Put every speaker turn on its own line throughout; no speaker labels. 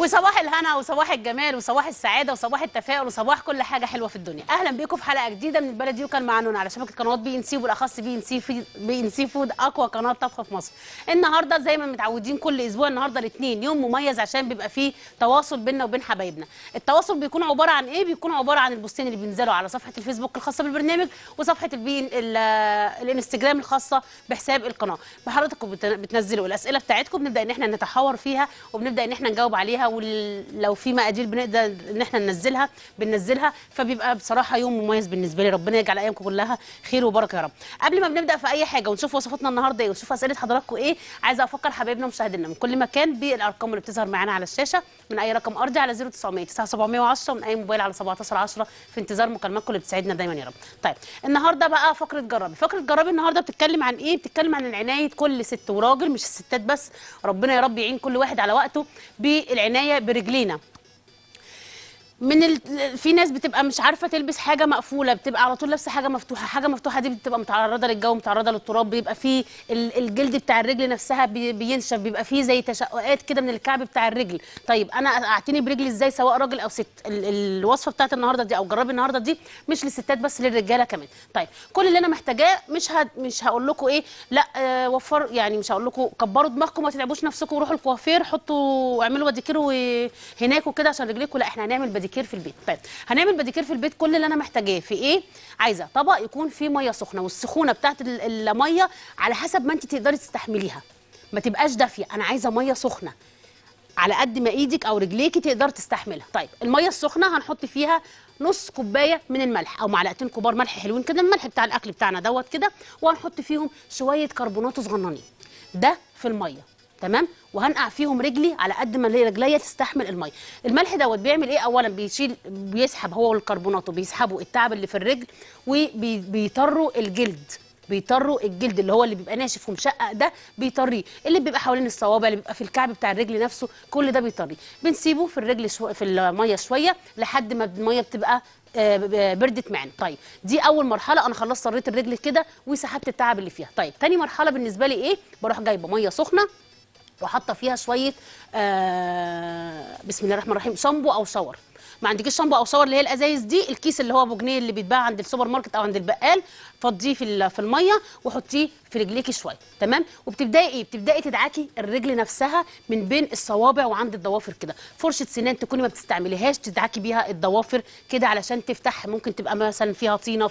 وصباح الهنا وصباح الجمال وصباح السعاده وصباح التفاؤل وصباح كل حاجه حلوه في الدنيا. اهلا بيكم في حلقه جديده من البلد يوكل مع نونا على شبكه قنوات بي ان سي، وبالاخص بي ان سي فود، اقوى قناه طبخ في مصر. النهارده زي ما متعودين كل اسبوع، النهارده الاثنين يوم مميز عشان بيبقى فيه تواصل بيننا وبين حبايبنا. التواصل بيكون عباره عن ايه؟ بيكون عباره عن البوستين اللي بينزلوا على صفحه الفيسبوك الخاصه بالبرنامج وصفحه الانستجرام الخاصه بحساب القناه. حضراتكم بتنزلوا الاسئله بتاعتكم، بنبدا ان احنا نتحاور فيها وبنبدا ان احنا نجاوب عليها، ولو في مقادير بنقدر ان احنا بننزلها. فبيبقى بصراحه يوم مميز بالنسبه لي. ربنا يجعل ايامكم كلها خير وبركه يا رب. قبل ما بنبدا في اي حاجه ونشوف وصفاتنا النهارده ايه ونشوف اسئله حضراتكم ايه، عايزه افكر حبايبنا ومشاهدينا من كل مكان بالارقام اللي بتظهر معانا على الشاشه، من اي رقم ارضي على 0900 9710، ومن اي موبايل على 1710، في انتظار مكالماتكم اللي بتسعدنا دايما يا رب. طيب النهارده بقى فقره جربي النهارده بتتكلم عن ايه؟ بتتكلم عن العنايه كل ست وراجل، مش الستات بس، ربنا يا رب يعين كل واحد على وقته بالعنايه برجلينا. في ناس بتبقى مش عارفه تلبس حاجه مقفوله، بتبقى على طول لابسه حاجه مفتوحه. حاجه مفتوحه دي بتبقى متعرضه للجو، متعرضه للتراب، بيبقى فيه الجلد بتاع الرجل نفسها بينشف، بيبقى فيه زي تشققات كده من الكعب بتاع الرجل. طيب انا اعتني برجلي ازاي سواء راجل او ست؟ الوصفه بتاعت النهارده دي او جربي النهارده دي مش للستات بس، للرجاله كمان. طيب كل اللي انا محتاجاه مش هقول لكم ايه، لا وفر يعني، مش هقول لكم كبروا دماغكم ما تتعبوش نفسكم وروحوا الكوافير حطوا اعملوا بديكير هناك وكده عشان رجليكم، لا احنا هنعمل بديكير في البيت. طيب هنعمل بديكير في البيت. كل اللي انا محتاجاه في ايه؟ عايزه طبق يكون فيه ميه سخنه، والسخونه بتاعت الميه على حسب ما انت تقدري تستحمليها، ما تبقاش دافيه. انا عايزه ميه سخنه على قد ما ايدك او رجليكي تقدر تستحملها. طيب الميه السخنه هنحط فيها نص كوبايه من الملح او معلقتين كبار ملح حلوين كده، الملح بتاع الاكل بتاعنا دوت كده، وهنحط فيهم شويه كربونات صغننين ده في الميه، تمام؟ وهنقع فيهم رجلي على قد ما رجليا تستحمل الميه. الملح دوت بيعمل ايه؟ اولا بيسحب هو والكربونات، وبيسحبوا التعب اللي في الرجل، وبيطروا الجلد اللي هو اللي بيبقى ناشف ومشقق ده، بيطريه. اللي بيبقى حوالين الصوابع، اللي بيبقى في الكعب بتاع الرجل نفسه، كل ده بيطريه. بنسيبه في الرجل في الميه شويه لحد ما الميه بتبقى بردت معانا. طيب دي اول مرحله، انا خلصت طريت الرجل كده وسحبت التعب اللي فيها. طيب تاني مرحله بالنسبه لي ايه؟ بروح جايبه ميه سخنه وحاطه فيها شويه بسم الله الرحمن الرحيم شامبو او شاور. ما عندكيش شامبو او شاور اللي هي الازايز دي، الكيس اللي هو ابو جنيه اللي بيتباع عند السوبر ماركت او عند البقال، فضيه في الميه وحطيه في رجليكي شويه، تمام؟ بتبداي تدعكي الرجل نفسها من بين الصوابع وعند الضوافر كده. فرشه سنان تكوني ما بتستعمليهاش تدعكي بيها الضوافر كده علشان تفتح، ممكن تبقى مثلا فيها طينه،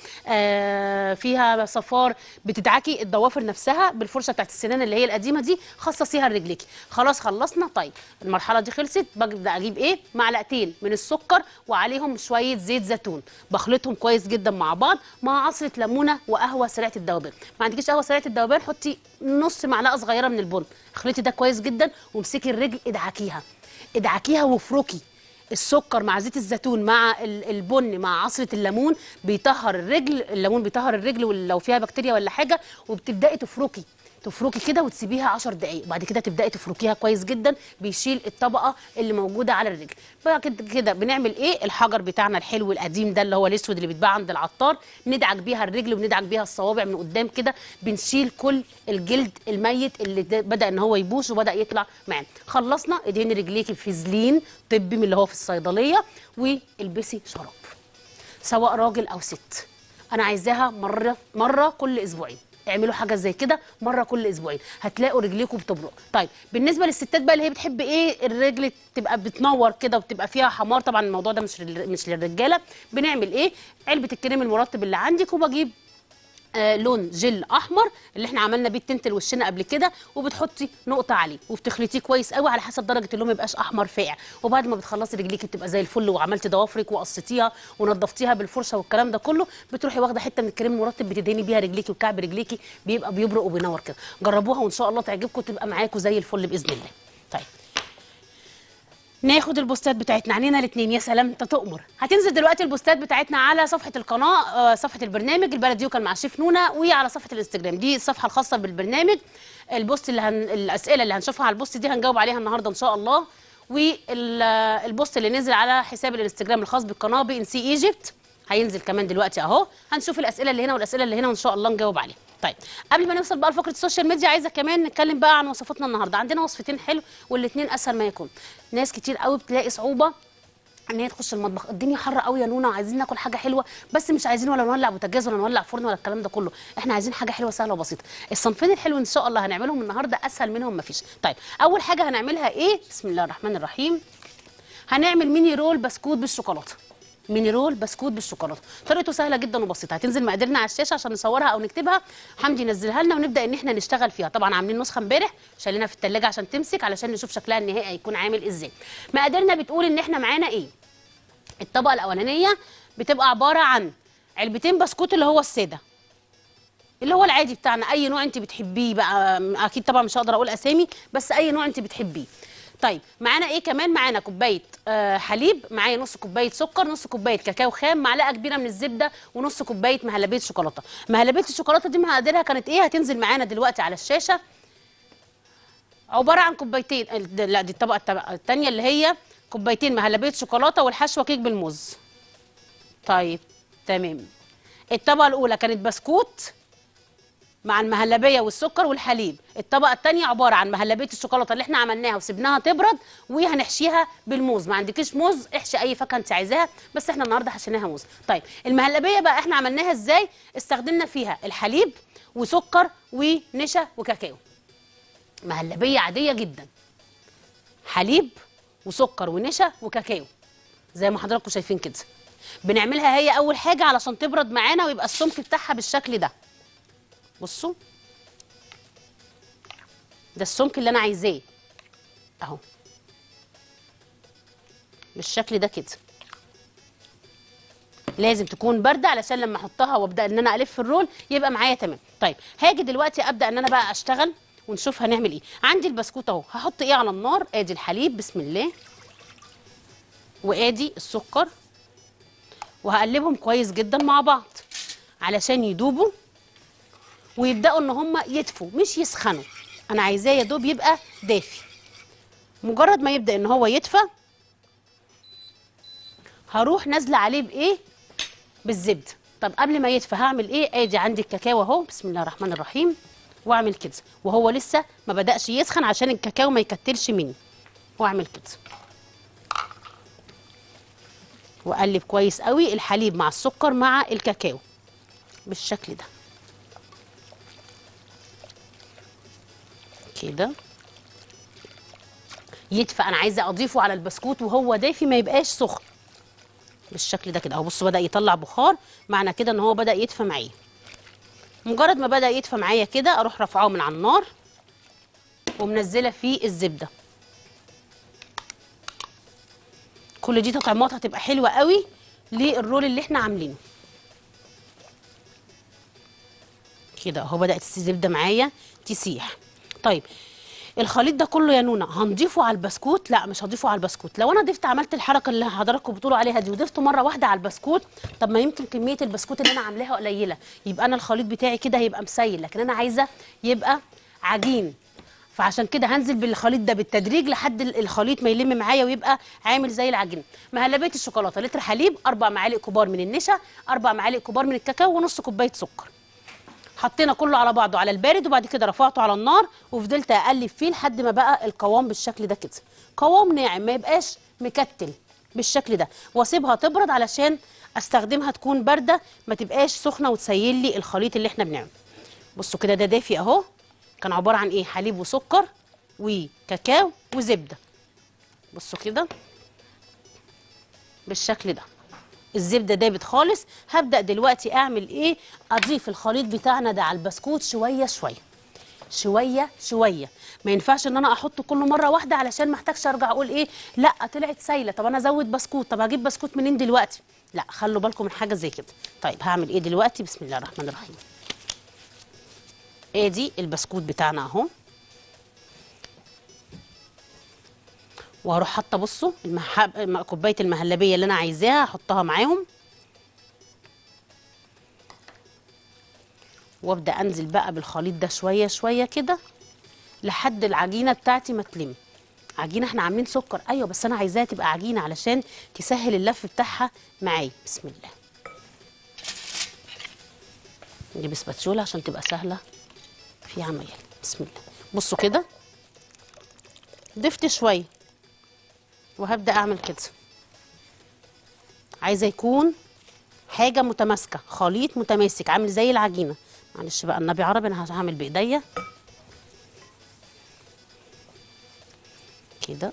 فيها صفار، بتدعكي الضوافر نفسها بالفرشه بتاعت السنان اللي هي القديمه دي، خصصيها لرجليكي. خلاص خلصنا. طيب المرحله دي خلصت، ببدا اجيب ايه؟ معلقتين من السكر وعليهم شويه زيت زيتون، بخلطهم كويس جدا مع بعض مع عصره ليمونه وقهوه سريعه الذوبان. ما عندكيش قهوه سريعه الذوبان، حطي نص معلقه صغيره من البن. اخلطي ده كويس جدا وامسكي الرجل ادعكيها وافركي. السكر مع زيت الزيتون مع البن مع عصره الليمون بيطهر الرجل، الليمون بيطهر الرجل ولو فيها بكتيريا ولا حاجه، وبتبداي تفركي كده وتسيبيها 10 دقائق، وبعد كده تبداي تفركيها كويس جدا، بيشيل الطبقه اللي موجوده على الرجل. بقى كده بنعمل ايه؟ الحجر بتاعنا الحلو القديم ده اللي هو الاسود اللي بيتباع عند العطار، ندعك بيها الرجل وندعك بيها الصوابع من قدام كده، بنشيل كل الجلد الميت اللي بدا ان هو يبوش وبدا يطلع معانا. خلصنا. ادهني رجليكي بفازلين طبي من اللي هو في الصيدليه، والبسي شراب سواء راجل او ست. انا عايزاها مره كل اسبوعين. اعملوا حاجه زي كده مره كل اسبوعين، هتلاقوا رجليكم بتبرق. طيب بالنسبه للستات بقى اللي هي بتحب ايه؟ الرجل تبقى بتنور كده وبتبقى فيها حمار، طبعا الموضوع ده مش للرجاله. بنعمل ايه؟ علبه الكريم المرطب اللي عندك، وبجيب لون جل احمر اللي احنا عملنا بيه التنت لوشنا قبل كده، وبتحطي نقطه عليه وبتخلطيه كويس قوي على حسب درجه اللون، ما يبقاش احمر فاقع. وبعد ما بتخلصي رجليكي بتبقى زي الفل وعملتي ضوافرك وقصتيها ونضفتيها بالفرشه والكلام ده كله، بتروحي واخده حته من الكريم المرطب بتدهني بيها رجليكي وكعب رجليكي، بيبقى بيبرق وبينور كده. جربوها وان شاء الله تعجبكم، تبقى معاكم زي الفل باذن الله. طيب ناخد البوستات بتاعتنا عنينا الاثنين. يا سلام انت تؤمر. هتنزل دلوقتي البوستات بتاعتنا على صفحه القناه، صفحه البرنامج البلد يوكل مع شيف نونا، وعلى صفحه الانستجرام دي الصفحه الخاصه بالبرنامج. البوست الاسئله اللي هنشوفها على البوست دي هنجاوب عليها النهارده ان شاء الله. والبوست اللي نزل على حساب الانستجرام الخاص بالقناه بي ان سي ايجيبت هينزل كمان دلوقتي اهو. هنشوف الاسئله اللي هنا والاسئله اللي هنا وان شاء الله نجاوب عليها. طيب قبل ما نوصل بقى لفقره السوشيال ميديا، عايزه كمان نتكلم بقى عن وصفاتنا النهارده. عندنا وصفتين حلو والاثنين اسهل ما يكون. ناس كتير قوي بتلاقي صعوبه ان هي تخش المطبخ، الدنيا حر قوي يا نونا وعايزين ناكل حاجه حلوه، بس مش عايزين ولا نولع بوتاجاز ولا نولع فرن ولا الكلام ده كله، احنا عايزين حاجه حلوه سهله وبسيطه. الصنفين الحلو ان شاء الله هنعملهم النهارده، اسهل منهم مفيش. طيب اول حاجه هنعملها ايه؟ بسم الله الرحمن الرحيم. هنعمل ميني رول بسكوت بالشوكولاته. ميني رول بسكوت بالشوكولاته، طريقته سهله جدا وبسيطه. هتنزل مقاديرنا على الشاشه عشان نصورها او نكتبها، حمدي ينزلها لنا ونبدا ان احنا نشتغل فيها. طبعا عاملين نسخه امبارح شايلينها في الثلاجه عشان تمسك، علشان نشوف شكلها النهائي هيكون عامل ازاي. مقاديرنا بتقول ان احنا معانا ايه. الطبقه الاولانيه بتبقى عباره عن علبتين بسكوت اللي هو الساده، اللي هو العادي بتاعنا، اي نوع انت بتحبيه بقى، اكيد طبعا مش هقدر اقول اسامي، بس اي نوع انت بتحبيه. طيب معانا ايه كمان؟ معانا كوبايه حليب، معايا نص كوبايه سكر، نص كوبايه كاكاو خام، معلقه كبيره من الزبده، ونص كوبايه مهلبيه شوكولاته. مهلبيه الشوكولاته دي مقاديرها كانت ايه؟ هتنزل معانا دلوقتي على الشاشه. عباره عن كوبايتين، لا دي الطبقه الثانيه اللي هي كوبايتين مهلبيه شوكولاته والحشوه كيك بالموز. طيب تمام. الطبقه الاولى كانت بسكوت مع المهلبيه والسكر والحليب. الطبقه الثانيه عباره عن مهلبيه الشوكولاته اللي احنا عملناها وسبناها تبرد، وهنحشيها بالموز. ما عندكيش موز احشي اي فاكهه انت عايزاها، بس احنا النهارده حشيناها موز. طيب المهلبيه بقى احنا عملناها ازاي؟ استخدمنا فيها الحليب وسكر ونشا وكاكاو. مهلبيه عاديه جدا، حليب وسكر ونشا وكاكاو زي ما حضراتكم شايفين كده. بنعملها هي اول حاجه علشان تبرد معانا ويبقى السمك بتاعها بالشكل ده. بصوا ده السمك اللي انا عايزاه اهو، بالشكل ده كده. لازم تكون بارده علشان لما احطها وابدا ان انا الف الرول يبقى معايا تمام. طيب هاجي دلوقتي ابدا ان انا بقى اشتغل ونشوف هنعمل ايه. عندي البسكوت اهو، هحط ايه على النار؟ ادي الحليب بسم الله، وادي السكر، وهقلبهم كويس جدا مع بعض علشان يدوبوا ويبداوا ان هم يدفوا مش يسخنوا. انا عايزاه يا دوب يبقى دافي. مجرد ما يبدا ان هو يدفى هروح نازله عليه بايه؟ بالزبده. طب قبل ما يدفى هعمل ايه؟ ادي عندي الكاكاو اهو، بسم الله الرحمن الرحيم، واعمل كده وهو لسه ما بداش يسخن عشان الكاكاو ما يكتلش مني، واعمل كده واقلب كويس قوي الحليب مع السكر مع الكاكاو بالشكل ده كده. يدفى، انا عايزه اضيفه على البسكوت وهو دافي ما يبقاش سخن بالشكل ده كده اهو. بصوا بدا يطلع بخار، معنى كده ان هو بدا يدفى معايا. مجرد ما بدا يدفى معايا كده اروح رافعاه من على النار ومنزله فيه الزبده. كل دي تطعيمات هتبقى حلوه قوي للرول اللي احنا عاملينه كده اهو. بدات الزبده معايا تسيح. طيب الخليط ده كله يا نونا هنضيفه على البسكوت؟ لا مش هضيفه على البسكوت. لو انا ضفت عملت الحركه اللي حضراتكم بتقولوا عليها دي وضفته مره واحده على البسكوت، طب ما يمكن كميه البسكوت اللي انا عاملاها قليله، يبقى انا الخليط بتاعي كده هيبقى مسيل، لكن انا عايزه يبقى عجين. فعشان كده هنزل بالخليط ده بالتدريج لحد الخليط ما يلم معايا ويبقى عامل زي العجين. مهلبيه الشوكولاته لتر حليب، 4 معالق كبار من النشا، 4 معالق كبار من الكاكاو، ونص كوبايه سكر. حطينا كله على بعضه على البارد، وبعد كده رفعته على النار وفضلت اقلب فيه لحد ما بقى القوام بالشكل ده كده، قوام ناعم ما يبقاش مكتل بالشكل ده، واسيبها تبرد علشان استخدمها تكون بارده ما تبقاش سخنه وتسيل لي الخليط اللي احنا بنعمله. بصوا كده ده دافي اهو، كان عباره عن ايه؟ حليب وسكر وكاكاو وزبده. بصوا كده بالشكل ده الزبده دابت خالص. هبدا دلوقتي اعمل ايه؟ اضيف الخليط بتاعنا ده على البسكوت شويه شويه شويه شويه. ما ينفعش ان انا احط كله مره واحده علشان ما احتاجش ارجع اقول ايه لا طلعت سايله، طب انا ازود بسكوت، طب هجيب بسكوت منين دلوقتي؟ لا خلوا بالكم من حاجه زي كده. طيب هعمل ايه دلوقتي؟ بسم الله الرحمن الرحيم. ادي البسكوت بتاعنا اهو، وهروح حاطه بصوا كوبايه المهلبيه اللي انا عايزاها احطها معاهم، وابدا انزل بقى بالخليط ده شويه شويه كده لحد العجينه بتاعتي ما تلم. عجينه احنا عاملين سكر ايوه، بس انا عايزاها تبقى عجينه علشان تسهل اللف بتاعها معايا. بسم الله نجيب سباتشوله عشان تبقى سهله في عمل. بسم الله. بصوا كده ضفت شويه وهبدا اعمل كده. عايزه يكون حاجه متماسكه، خليط متماسك عامل زي العجينه. معلش بقى النبي عربي، انا هعمل بايديا كده.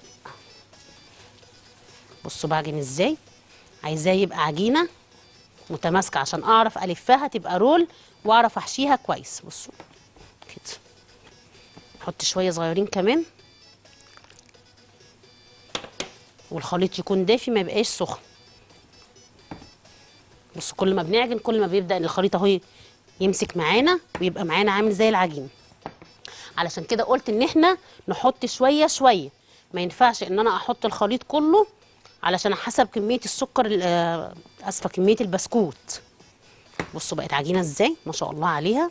بصوا بعجن ازاي، عايزاه يبقى عجينه متماسكه عشان اعرف الفها تبقى رول واعرف احشيها كويس. بصوا كده، احط شويه صغيرين كمان، والخليط يكون دافي ما يبقاش سخن. بصوا كل ما بنعجن كل ما بيبدا الخليط اهو يمسك معانا ويبقى معانا عامل زي العجين. علشان كده قلت ان احنا نحط شويه شويه، ما ينفعش ان انا احط الخليط كله علشان حسب كميه السكر اسفه كميه البسكوت. بصوا بقت عجينه ازاي ما شاء الله عليها.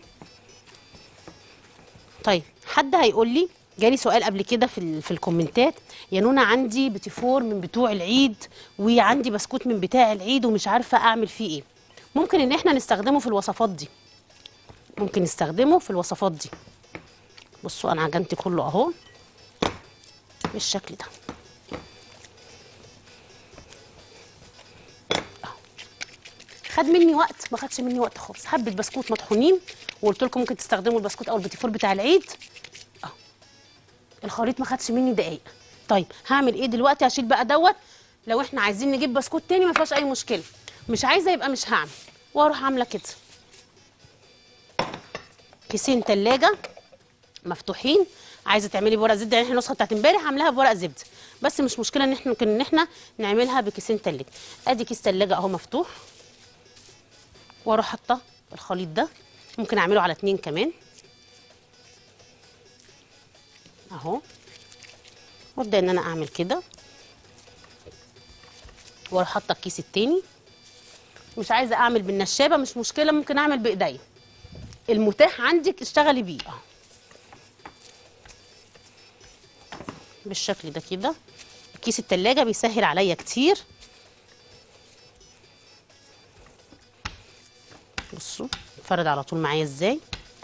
طيب حد هيقول لي، جالي سؤال قبل كده في الكومنتات، يا نونا عندي بتيفور من بتوع العيد وعندي بسكوت من بتاع العيد ومش عارفه اعمل فيه ايه. ممكن ان احنا نستخدمه في الوصفات دي، ممكن نستخدمه في الوصفات دي. بصوا انا عجنت كله اهو بالشكل ده. خد مني وقت؟ ما خدش مني وقت خالص. حبه بسكوت مطحونين، وقلت لكم ممكن تستخدموا البسكوت او البتيفور بتاع العيد. الخليط ما خدش مني دقايق. طيب هعمل ايه دلوقتي؟ هشيل بقى دوت. لو احنا عايزين نجيب بسكوت تاني ما فيهاش اي مشكله، مش عايزه يبقى مش هعمل، واروح عامله كده. كيسين تلاجة مفتوحين، عايزه تعملي بورق زبده، يعني احنا النسخه بتاعت امبارح عاملاها بورق زبده، بس مش مشكله ان احنا ممكن ان احنا نعملها بكيسين تلاجة. ادي كيس تلاجة اهو مفتوح، واروح حاطه الخليط ده، ممكن اعمله على 2 كمان اهو، وابدا ان انا اعمل كده، واروح حاطه الكيس التاني. مش عايزه اعمل بالنشابه مش مشكله، ممكن اعمل بايديا، المتاح عندك اشتغلي بيه اهو بالشكل ده كده. كيس التلاجة بيسهل عليا كتير. بصوا اتفرد على طول معايا ازاي،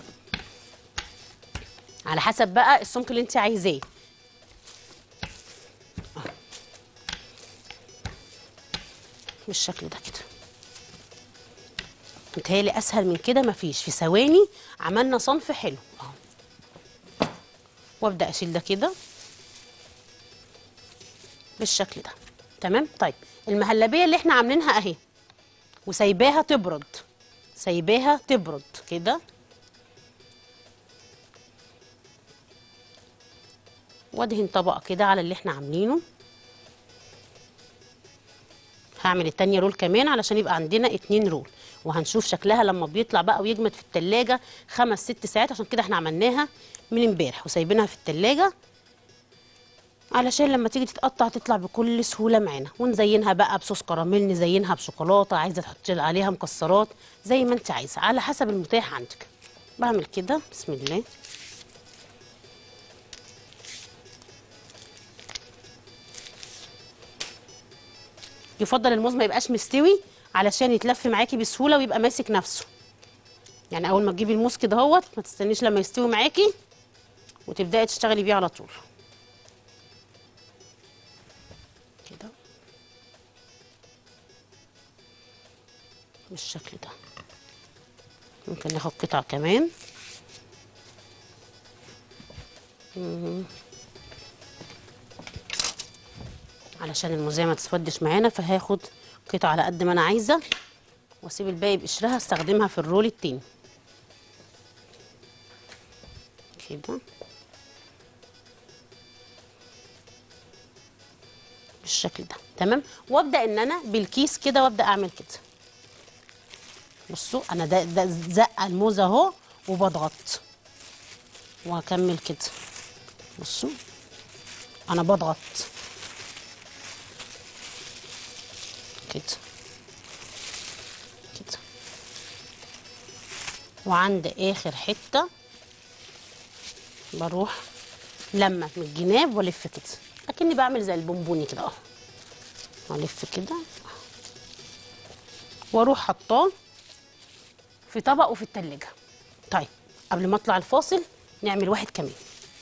على حسب بقى السمك اللي انت عايزاه. بالشكل ده كده. متهيألي اسهل من كده مفيش، في ثواني عملنا صنف حلو اهو. وابدا اشيل ده كده بالشكل ده. تمام. طيب المهلبيه اللي احنا عاملينها اهي وسايباها تبرد، سايباها تبرد كده، وادهن طبقه كده على اللي احنا عاملينه. هعمل التانية رول كمان علشان يبقى عندنا 2 رول، وهنشوف شكلها لما بيطلع بقى ويجمد في التلاجة 5 6 ساعات، عشان كده احنا عملناها من امبارح وسايبينها في التلاجة علشان لما تيجي تتقطع تطلع بكل سهولة معانا. ونزينها بقى بصوص كراميل، نزينها بشوكولاتة، عايزة تحطي عليها مكسرات زي ما انت عايزة على حسب المتاح عندك. بعمل كده بسم الله. يفضل الموز ما يبقاش مستوي علشان يتلف معاكي بسهوله ويبقى ماسك نفسه. يعني اول ما تجيبي الموز كده اهوت ما تستنيش لما يستوي معاكي وتبداي تشتغلي بيه على طول كده بالشكل ده. ممكن ناخد قطعه كمان علشان الموزيه ما تسودش معانا، فهاخد قطعه على قد ما انا عايزه واسيب الباقي بقشرها استخدمها في الرول التاني كده بالشكل ده. تمام. وابدا ان انا بالكيس كده وابدا اعمل كده. بصوا انا ده زقه الموز اهو وبضغط وهكمل كده. بصوا انا بضغط كده كده، وعند اخر حته بروح لما من الجناب والف كده اكني بعمل زي البونبوني كده اهو، والف كده واروح حطاه في طبق وفي التلاجة. طيب قبل ما اطلع الفاصل نعمل واحد كمان.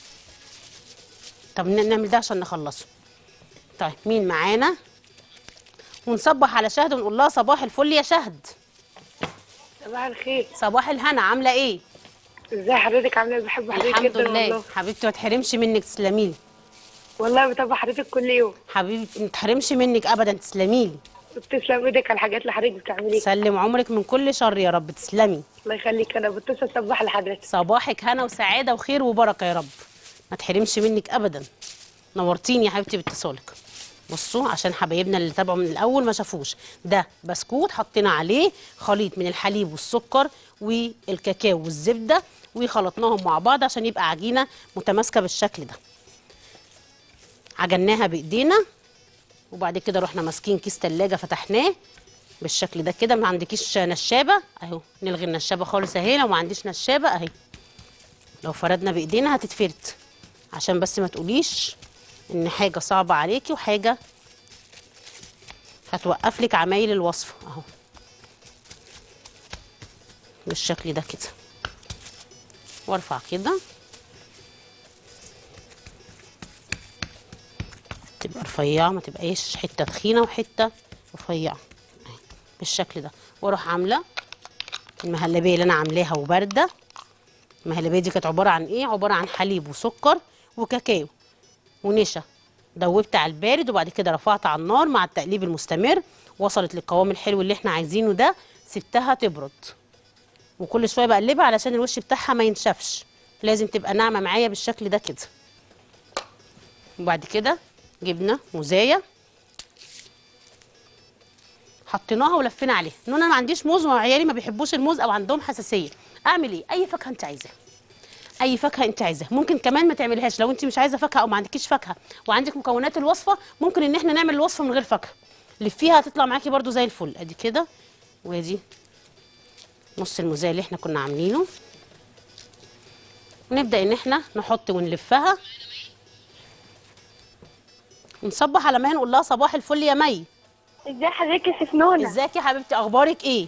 طب نعمل ده عشان نخلصه. طيب مين معانا؟ ونصبح على شهد ونقول لها صباح الفل يا شهد.
صباح الخير.
صباح الهنا، عامله ايه؟
ازاي حضرتك عامله ايه؟ بحب حضرتك
الحمد
جدا
لله
والله.
حبيبتي، ما تحرمش منك، تسلميلي.
والله بتابع حضرتك كل يوم.
حبيبتي ما تحرمش منك ابدا، تسلميلي.
بتسلم ايدك على الحاجات اللي حضرتك بتعمليها.
سلم عمرك من كل شر يا رب، تسلمي.
الله يخليك، انا بتصل اصبح لحضرتك.
صباحك هنا وسعاده وخير وبركه يا رب، ما تحرمش منك ابدا. نورتيني يا حبيبتي باتصالك. بصوا عشان حبايبنا اللي تابعوا من الاول ما شافوش، ده بسكوت حطينا عليه خليط من الحليب والسكر والكاكاو والزبده وخلطناهم مع بعض عشان يبقى عجينه متماسكه بالشكل ده. عجناها بايدينا وبعد كده رحنا ماسكين كيس تلاجة فتحناه بالشكل ده كده. ما عندكيش نشابه اهو، نلغي النشابه خالص اهي. لو ما عنديش نشابه اهي، لو فردنا بايدينا هتتفرد، عشان بس ما تقوليش ان حاجه صعبه عليكي وحاجه هتوقف لك عمايل الوصفه. اهو بالشكل ده كده، وارفع كده تبقى رفيعه، ما تبقاش حته تخينه وحته رفيعه بالشكل ده. واروح عامله المهلبيه اللي انا عاملاها وبارده. المهلبيه دي كانت عباره عن ايه؟ عباره عن حليب وسكر وكاكاو ونشا، دوبت على البارد وبعد كده رفعت على النار مع التقليب المستمر. وصلت للقوام الحلو اللي احنا عايزينه ده، سبتها تبرد وكل شويه بقلبها علشان الوش بتاعها ما ينشفش، لازم تبقى ناعمه معايا بالشكل ده كده. وبعد كده جبنا موزايه حطيناها ولفينا عليها. ان انا ما عنديش موز وعيالي ما بيحبوش الموز او عندهم حساسيه، اعمل ايه؟ اي فاكهه انت عايزاها، اي فاكهه انت عايزاها. ممكن كمان ما تعمليهاش لو انت مش عايزه فاكهه او ما عندكيش فاكهه وعندك مكونات الوصفه، ممكن ان احنا نعمل الوصفه من غير فاكهه، لفيها هتطلع معاكي برده زي الفل. ادي كده، وادي نص الموزايه اللي احنا كنا عاملينه. ونبدا ان احنا نحط ونلفها ونصبح على مي، نقول لها صباح الفل يا مي.
ازاي حضرتك يا شيف نونا؟
ازيك يا حبيبتي، اخبارك ايه؟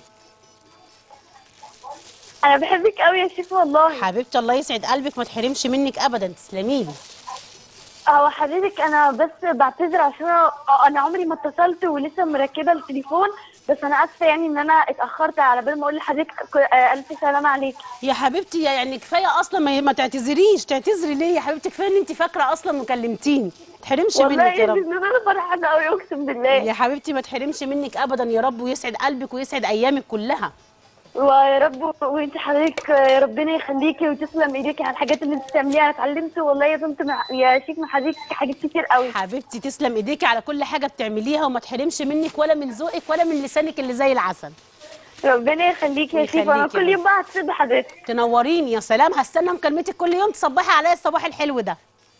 انا بحبك قوي يا شيف والله.
حبيبتي الله يسعد قلبك، ما تحرمش منك ابدا، تسلمي لي.
هو حضرتك انا بس بعتذر عشان انا عمري ما اتصلت ولسه مركبه التليفون، بس انا اسفه يعني ان انا اتاخرت على بال ما اقول لحضرتك الف سلامه عليك.
يا حبيبتي يعني كفايه اصلا، ما تعتذريش. تعتذري ليه يا حبيبتي؟ كفايه ان انت فاكره اصلا وكلمتيني. ما تحرمش منك
والله
يا رب.
ان انا فرحانه قوي اقسم بالله.
يا حبيبتي ما تحرمش منك ابدا يا رب، ويسعد قلبك ويسعد ايامك كلها.
ويا رب وانت حضرتك ربنا يخليكي وتسلم ايديكي على الحاجات اللي انت بتعمليها. انا اتعلمت والله يا بنت يا شيخ من حضرتك حاجات كتير قوي.
حبيبتي تسلم ايديكي على كل حاجه بتعمليها، وما تحرمش منك ولا من ذوقك ولا من لسانك اللي زي العسل.
ربنا يخليكي يا شيخ، وانا كل يوم بقى هتصل بحضرتك.
تنوريني يا سلام، هستنى مكالمتك كل يوم تصبحي عليا الصباح الحلو ده.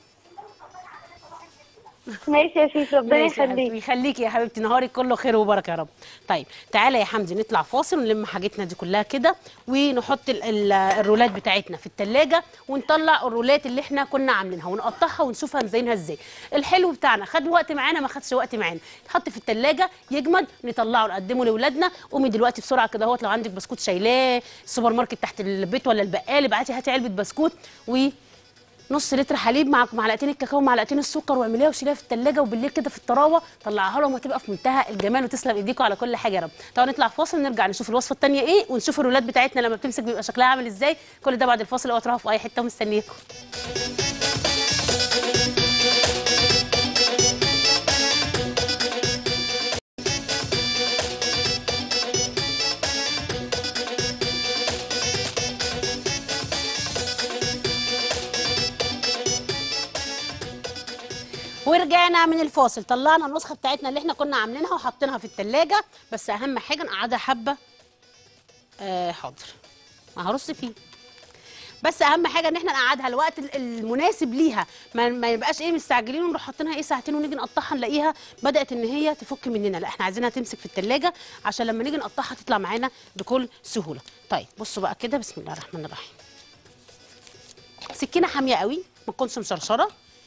ماشي يا شيخ، ربنا
يخليكي. يخليكي يا حبيبتي، نهارك كله خير وبركه يا رب. طيب تعالى يا حمدي نطلع فاصل ونلم حاجتنا دي كلها كده، ونحط الرولات بتاعتنا في التلاجة، ونطلع الرولات اللي احنا كنا عاملينها ونقطعها ونشوف هنزينها ازاي. الحلو بتاعنا خد وقت معانا ما خدش وقت معانا، يتحط في التلاجة يجمد، نطلعه نقدمه لاولادنا. قومي دلوقتي بسرعه كده اهوت، لو عندك بسكوت شايلاه السوبر ماركت تحت البيت ولا البقال، ابعتي هاتي علبه بسكوت نص لتر حليب مع معلقتين الكاكاو ومعلقتين السكر، واعمليها وشيليها في الثلاجه، وبالليل كده في الطراوه طلعها لهم وتبقى في منتهى الجمال. وتسلم ايديكم على كل حاجه يا رب. تعالوا نطلع فاصل نرجع نشوف الوصفه الثانيه ايه، ونشوف الرولات بتاعتنا لما بتمسك بيبقى شكلها عامل ازاي. كل ده بعد الفاصل، اوعوا تروحوا في اي حته ومستنياكم. ورجعنا من الفاصل، طلعنا النسخه بتاعتنا اللي احنا كنا عاملينها وحاطينها في التلاجة، بس اهم حاجه نقعدها حبه. حاضر، ما هرص فيه، بس اهم حاجه ان احنا نقعدها الوقت المناسب ليها، ما يبقاش ايه مستعجلين ونروح حاطينها ايه ساعتين ونيجي نقطعها نلاقيها بدات ان هي تفك مننا. لا احنا عايزينها تمسك في التلاجة عشان لما نيجي نقطعها تطلع معانا بكل سهوله. طيب بصوا بقى كده، بسم الله الرحمن الرحيم. سكينه حاميه قوي ما تكونش مشرشره،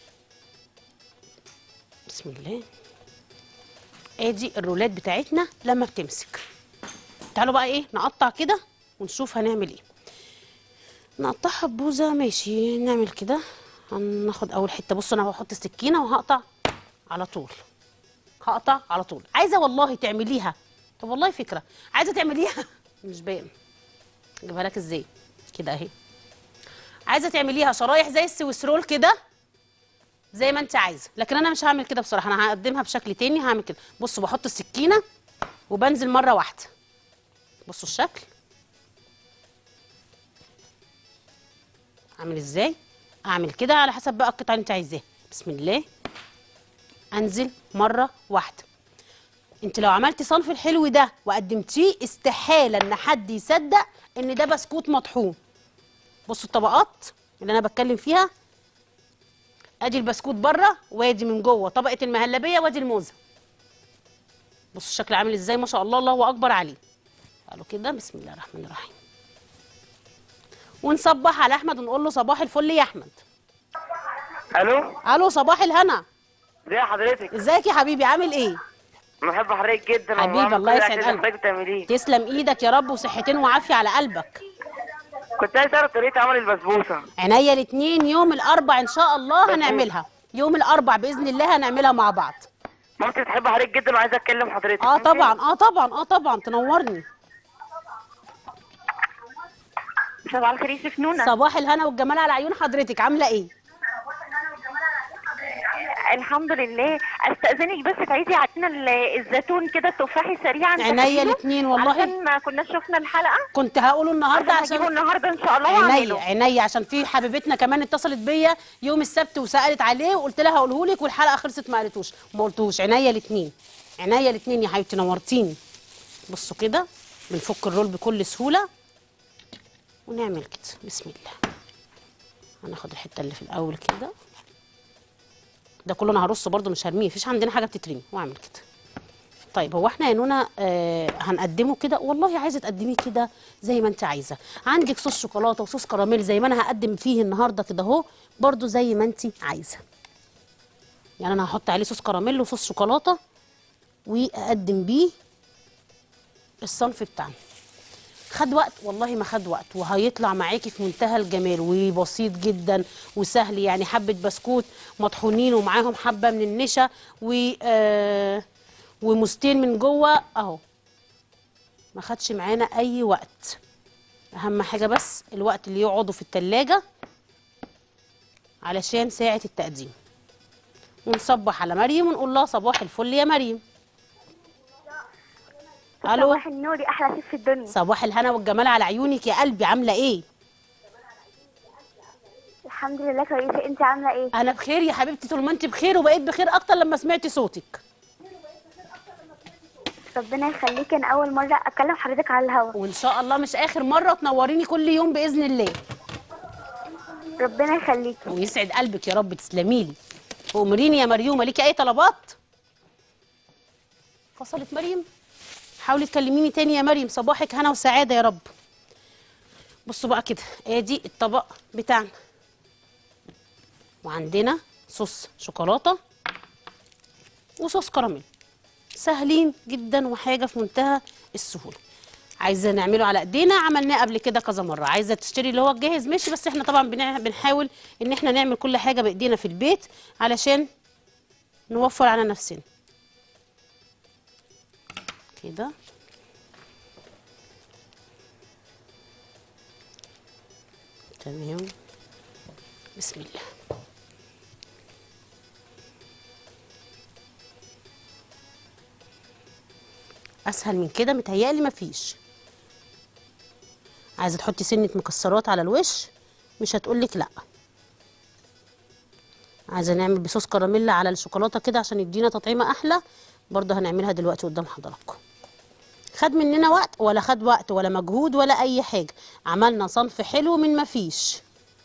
بسم الله. ادي الرولات بتاعتنا لما بتمسك. تعالوا بقى ايه نقطع كده ونشوف هنعمل ايه. نقطعها ببوزه، ماشي نعمل كده. هناخد اول حته. بصوا انا هحط السكينه وهقطع على طول، هقطع على طول. عايزه والله تعمليها، طب والله فكره، عايزه تعمليها مش باين، اجيبها لك ازاي كده اهي. عايزه تعمليها شرايح زي السويسرول كده زي ما انت عايزه، لكن انا مش هعمل كده بصراحه، انا هقدمها بشكل تاني. هعمل كده، بصوا بحط السكينه وبنزل مره واحده. بصوا الشكل عامل ازاي. اعمل كده على حسب بقى القطعه اللي انت عايزاها. بسم الله، انزل مره واحده. انت لو عملتي صنف الحلو ده وقدمتيه استحاله ان حد يصدق ان ده بسكوت مطحون. بصوا الطبقات اللي انا بتكلم فيها، ادي البسكوت بره وادي من جوه طبقه المهلبيه وادي الموزه. بصوا الشكل عامل ازاي، ما شاء الله، الله اكبر عليه. قالوا كده بسم الله الرحمن الرحيم. ونصبح على احمد ونقول له صباح الفل يا احمد.
الو.
الو صباح الهنا.
ازي حضرتك؟
ازيك يا حبيبي، عامل ايه؟
بحب حضرتك جدا
حبيبي الله يسعد
قلبك.
قلبك.
حضرتك بتعمليه.
تسلم ايدك يا رب، وصحتين وعافيه على قلبك.
كنت عايز اعرف طريقه عمل البسبوسه.
عينيا الاتنين، يوم الاربع ان شاء الله
بسبوسة.
هنعملها. يوم الاربع باذن الله هنعملها مع بعض.
مامتي بتحب حضرتك جدا وعايزه اتكلم حضرتك.
اه
ممكن؟
طبعا تنورني.
صباح الخير يا شيف نونا.
صباح الهنا والجمال على عيون حضرتك، عامله ايه؟
الحمد لله. استاذنك بس تعيدي علينا الزيتون كده التفاحي سريعا.
عينيا الاتنين والله.
عشان ما كناش شفنا الحلقه.
كنت هقوله النهارده
هجيبه
عشان
النهارده ان شاء الله
عينيا
واعمله.
عينيا، عشان في حبيبتنا كمان اتصلت بيا يوم السبت وسالت عليه وقلت لها هقوله لك، والحلقه خلصت ما قالتوش، ما قلتوش. عينيا الاتنين، عينيا الاتنين يا حبيبتي، نورتيني. بصوا كده بنفك الرول بكل سهوله ونعمل كده. بسم الله. هناخد الحته اللي في الاول كده، ده كله انا هرصه برده مش هرميه، مفيش عندنا حاجه بتترمي، واعمل كده. طيب هو احنا يا نونا هنقدمه كده، والله عايزه تقدميه كده زي ما انت عايزه. عندك صوص شوكولاته وصوص كراميل زي ما انا هقدم فيه النهارده كده اهو، برده زي ما انت عايزه. يعني انا هحط عليه صوص كراميل وصوص شوكولاته واقدم بيه الصنف بتاعنا. خد وقت؟ والله ما خد وقت، وهيطلع معاكي في منتهى الجمال وبسيط جدا وسهل. يعني حبه بسكوت مطحونين ومعاهم حبه من النشا ومستين من جوه اهو، ما خدش معانا اي وقت. اهم حاجه بس الوقت اللي يقعدوا في التلاجة علشان ساعه التقديم. ونصبح على مريم ونقول لها صباح الفل يا مريم. الو.
صباح النور يا احلى شيف في الدنيا.
صباح الهنا والجمال على عيونك يا قلبي، عامله ايه؟
الحمد لله كويسه، انت عامله ايه؟
انا بخير يا حبيبتي، طول ما انت بخير، وبقيت بخير اكتر لما سمعت صوتك.
ربنا يخليكي، انا اول مره اكلم حضرتك على الهوا.
وان شاء الله مش اخر مره، تنوريني كل يوم باذن الله.
ربنا يخليكي
ويسعد قلبك يا رب، تسلمي لي. وامريني يا مريومه، ليكي اي طلبات؟ فصلت مريم؟ حاولي تكلميني تاني يا مريم. صباحك هنا وسعاده يا رب. بصوا بقى كده، ادي الطبق بتاعنا، وعندنا صوص شوكولاته وصوص كراميل، سهلين جدا وحاجه في منتهى السهوله. عايزه نعمله على ايدينا، عملناه قبل كده كذا مره. عايزه تشتري اللي هو الجاهز ماشي، بس احنا طبعا بنحاول ان احنا نعمل كل حاجه بايدينا في البيت علشان نوفر على نفسنا كده. تمام، بسم الله. اسهل من كده متهيألي مفيش. عايزه تحطي سنه مكسرات على الوش مش هتقولك لا. عايزه نعمل بصوص كراميل على الشوكولاته كده عشان يدينا تطعيمه احلى، برضه هنعملها دلوقتي قدام حضراتكم. خد مننا وقت ولا خد وقت ولا مجهود ولا اي حاجه، عملنا صنف حلو من مفيش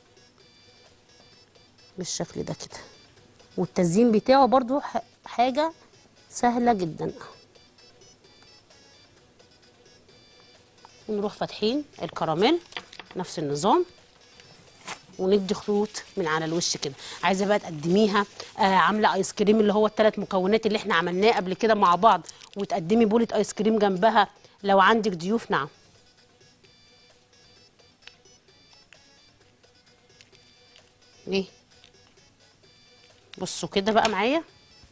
بالشكل ده كده. والتزيين بتاعه برضه حاجه سهله جدا. ونروح فاتحين الكراميل نفس النظام، وندي خطوط من على الوش كده. عايزه بقى تقدميها عامله ايس كريم اللي هو الثلاث مكونات اللي احنا عملناه قبل كده مع بعض، وتقدمي بولة ايس كريم جنبها لو عندك ضيوف. نعم ايه بصوا كده بقى معايا.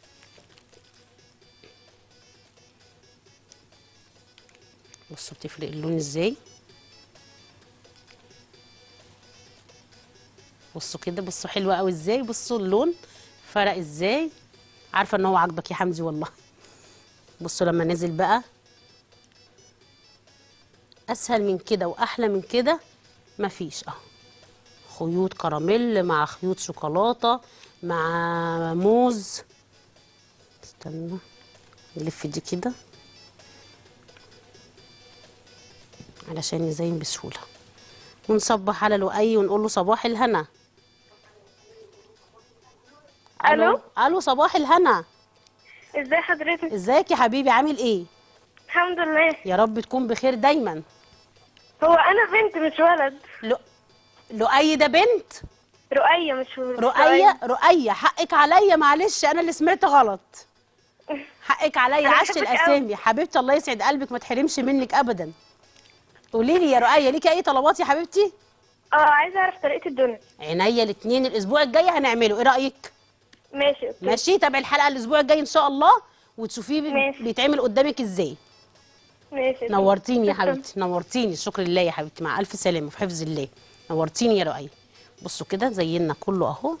بصوا بتفرق اللون ازاي. بصوا كده، بصوا حلوه قوي ازاي، بصوا اللون فرق ازاي. عارفه ان هو عاجبك يا حمدي والله. بصوا لما نزل بقى اسهل من كده واحلى من كده مفيش. اهو خيوط كراميل مع خيوط شوكولاته مع موز. استنى نلف دي كده علشان نزين بسهوله، ونصبح على لؤي ونقول له صباح الهنا.
الو.
الو صباح الهنا.
ازي حضرتك؟
ازيك يا حبيبي، عامل ايه؟
الحمد لله.
يا رب تكون بخير دايما.
هو انا بنت مش ولد.
لؤي ده بنت؟
رؤية مش
رؤية حقك عليا، معلش انا اللي سمعت غلط. حقك عليا،
أنا
عشت
بحبك
الاسامي حبيبتي، الله يسعد قلبك، ما تحرمش منك ابدا. قولي لي يا رؤية، ليكي اي طلبات يا حبيبتي؟
عايزة اعرف طريقة الدونت.
عينيا الاثنين، الاسبوع الجاي هنعمله، ايه رايك؟
ماشي اوكي.
ماشي، تابعي الحلقه الاسبوع الجاي ان شاء الله وتشوفيه
ماشي.
بيتعمل قدامك ازاي.
ماشي.
نورتيني يا
شكراً.
حبيبتي، نورتيني، شكر لله يا حبيبتي، مع الف سلامه وفي حفظ الله. نورتيني يا رؤية. بصوا كده زينا كله اهو،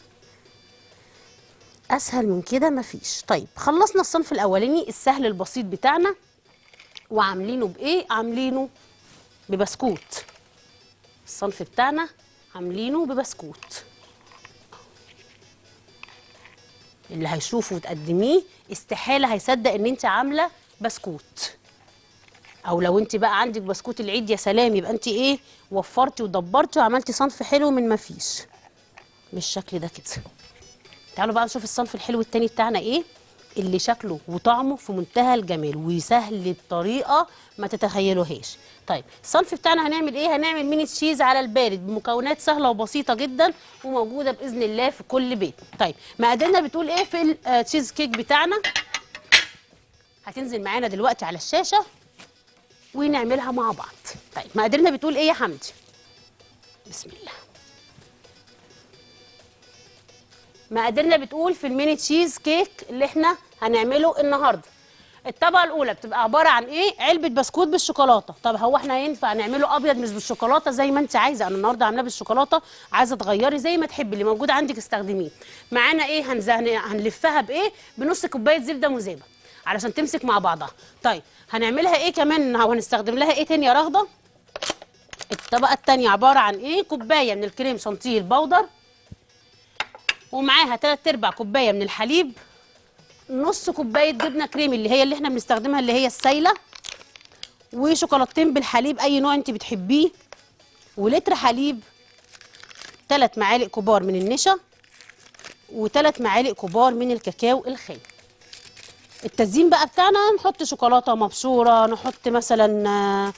اسهل من كده مفيش. طيب خلصنا الصنف الاولاني السهل البسيط بتاعنا، وعاملينه بايه؟ عاملينه ببسكوت. الصنف بتاعنا عاملينه ببسكوت. اللي هيشوفه وتقدميه استحاله هيصدق ان انت عامله بسكوت. او لو انت بقى عندك بسكوت العيد يا سلام، يبقى انت ايه، وفرتي ودبرتي وعملتي صنف حلو من مفيش بالشكل ده كده. تعالوا بقى نشوف الصنف الحلو التاني بتاعنا ايه، اللي شكله وطعمه في منتهى الجمال وسهل بطريقه ما تتخيلوهاش. طيب الصنف بتاعنا هنعمل ايه؟ هنعمل ميني تشيز على البارد بمكونات سهله وبسيطه جدا وموجوده باذن الله في كل بيت. طيب مقاديرنا بتقول ايه في التشيز كيك بتاعنا؟ هتنزل معانا دلوقتي على الشاشه ونعملها مع بعض. طيب مقاديرنا بتقول ايه يا حمدي؟ بسم الله. مقاديرنا بتقول في الميني تشيز كيك اللي احنا هنعمله النهارده، الطبقه الاولى بتبقى عباره عن ايه؟ علبه بسكوت بالشوكولاته. طب هو احنا ينفع نعمله ابيض مش بالشوكولاته؟ زي ما انت عايزه، انا النهارده عاملاه بالشوكولاته، عايزه تغيري زي ما تحبي، اللي موجود عندك استخدميه. معانا ايه؟ هنلفها بايه؟ بنص كوبايه زبده مذابه علشان تمسك مع بعضها. طيب هنعملها ايه كمان او هنستخدم لها ايه تاني يا رغده؟ الطبقه الثانيه عباره عن ايه؟ كوبايه من الكريم شانتيه البودر، ومعاها 3/4 كوبايه من الحليب، نص كوبايه جبنه كريمي اللي هي اللي احنا بنستخدمها اللي هي السايله، وشوكولاتتين بالحليب اي نوع انت بتحبيه، ولتر حليب، 3 معالق كبار من النشا، و3 معالق كبار من الكاكاو الخام. التزيين بقى بتاعنا نحط شوكولاته مبشوره، نحط مثلا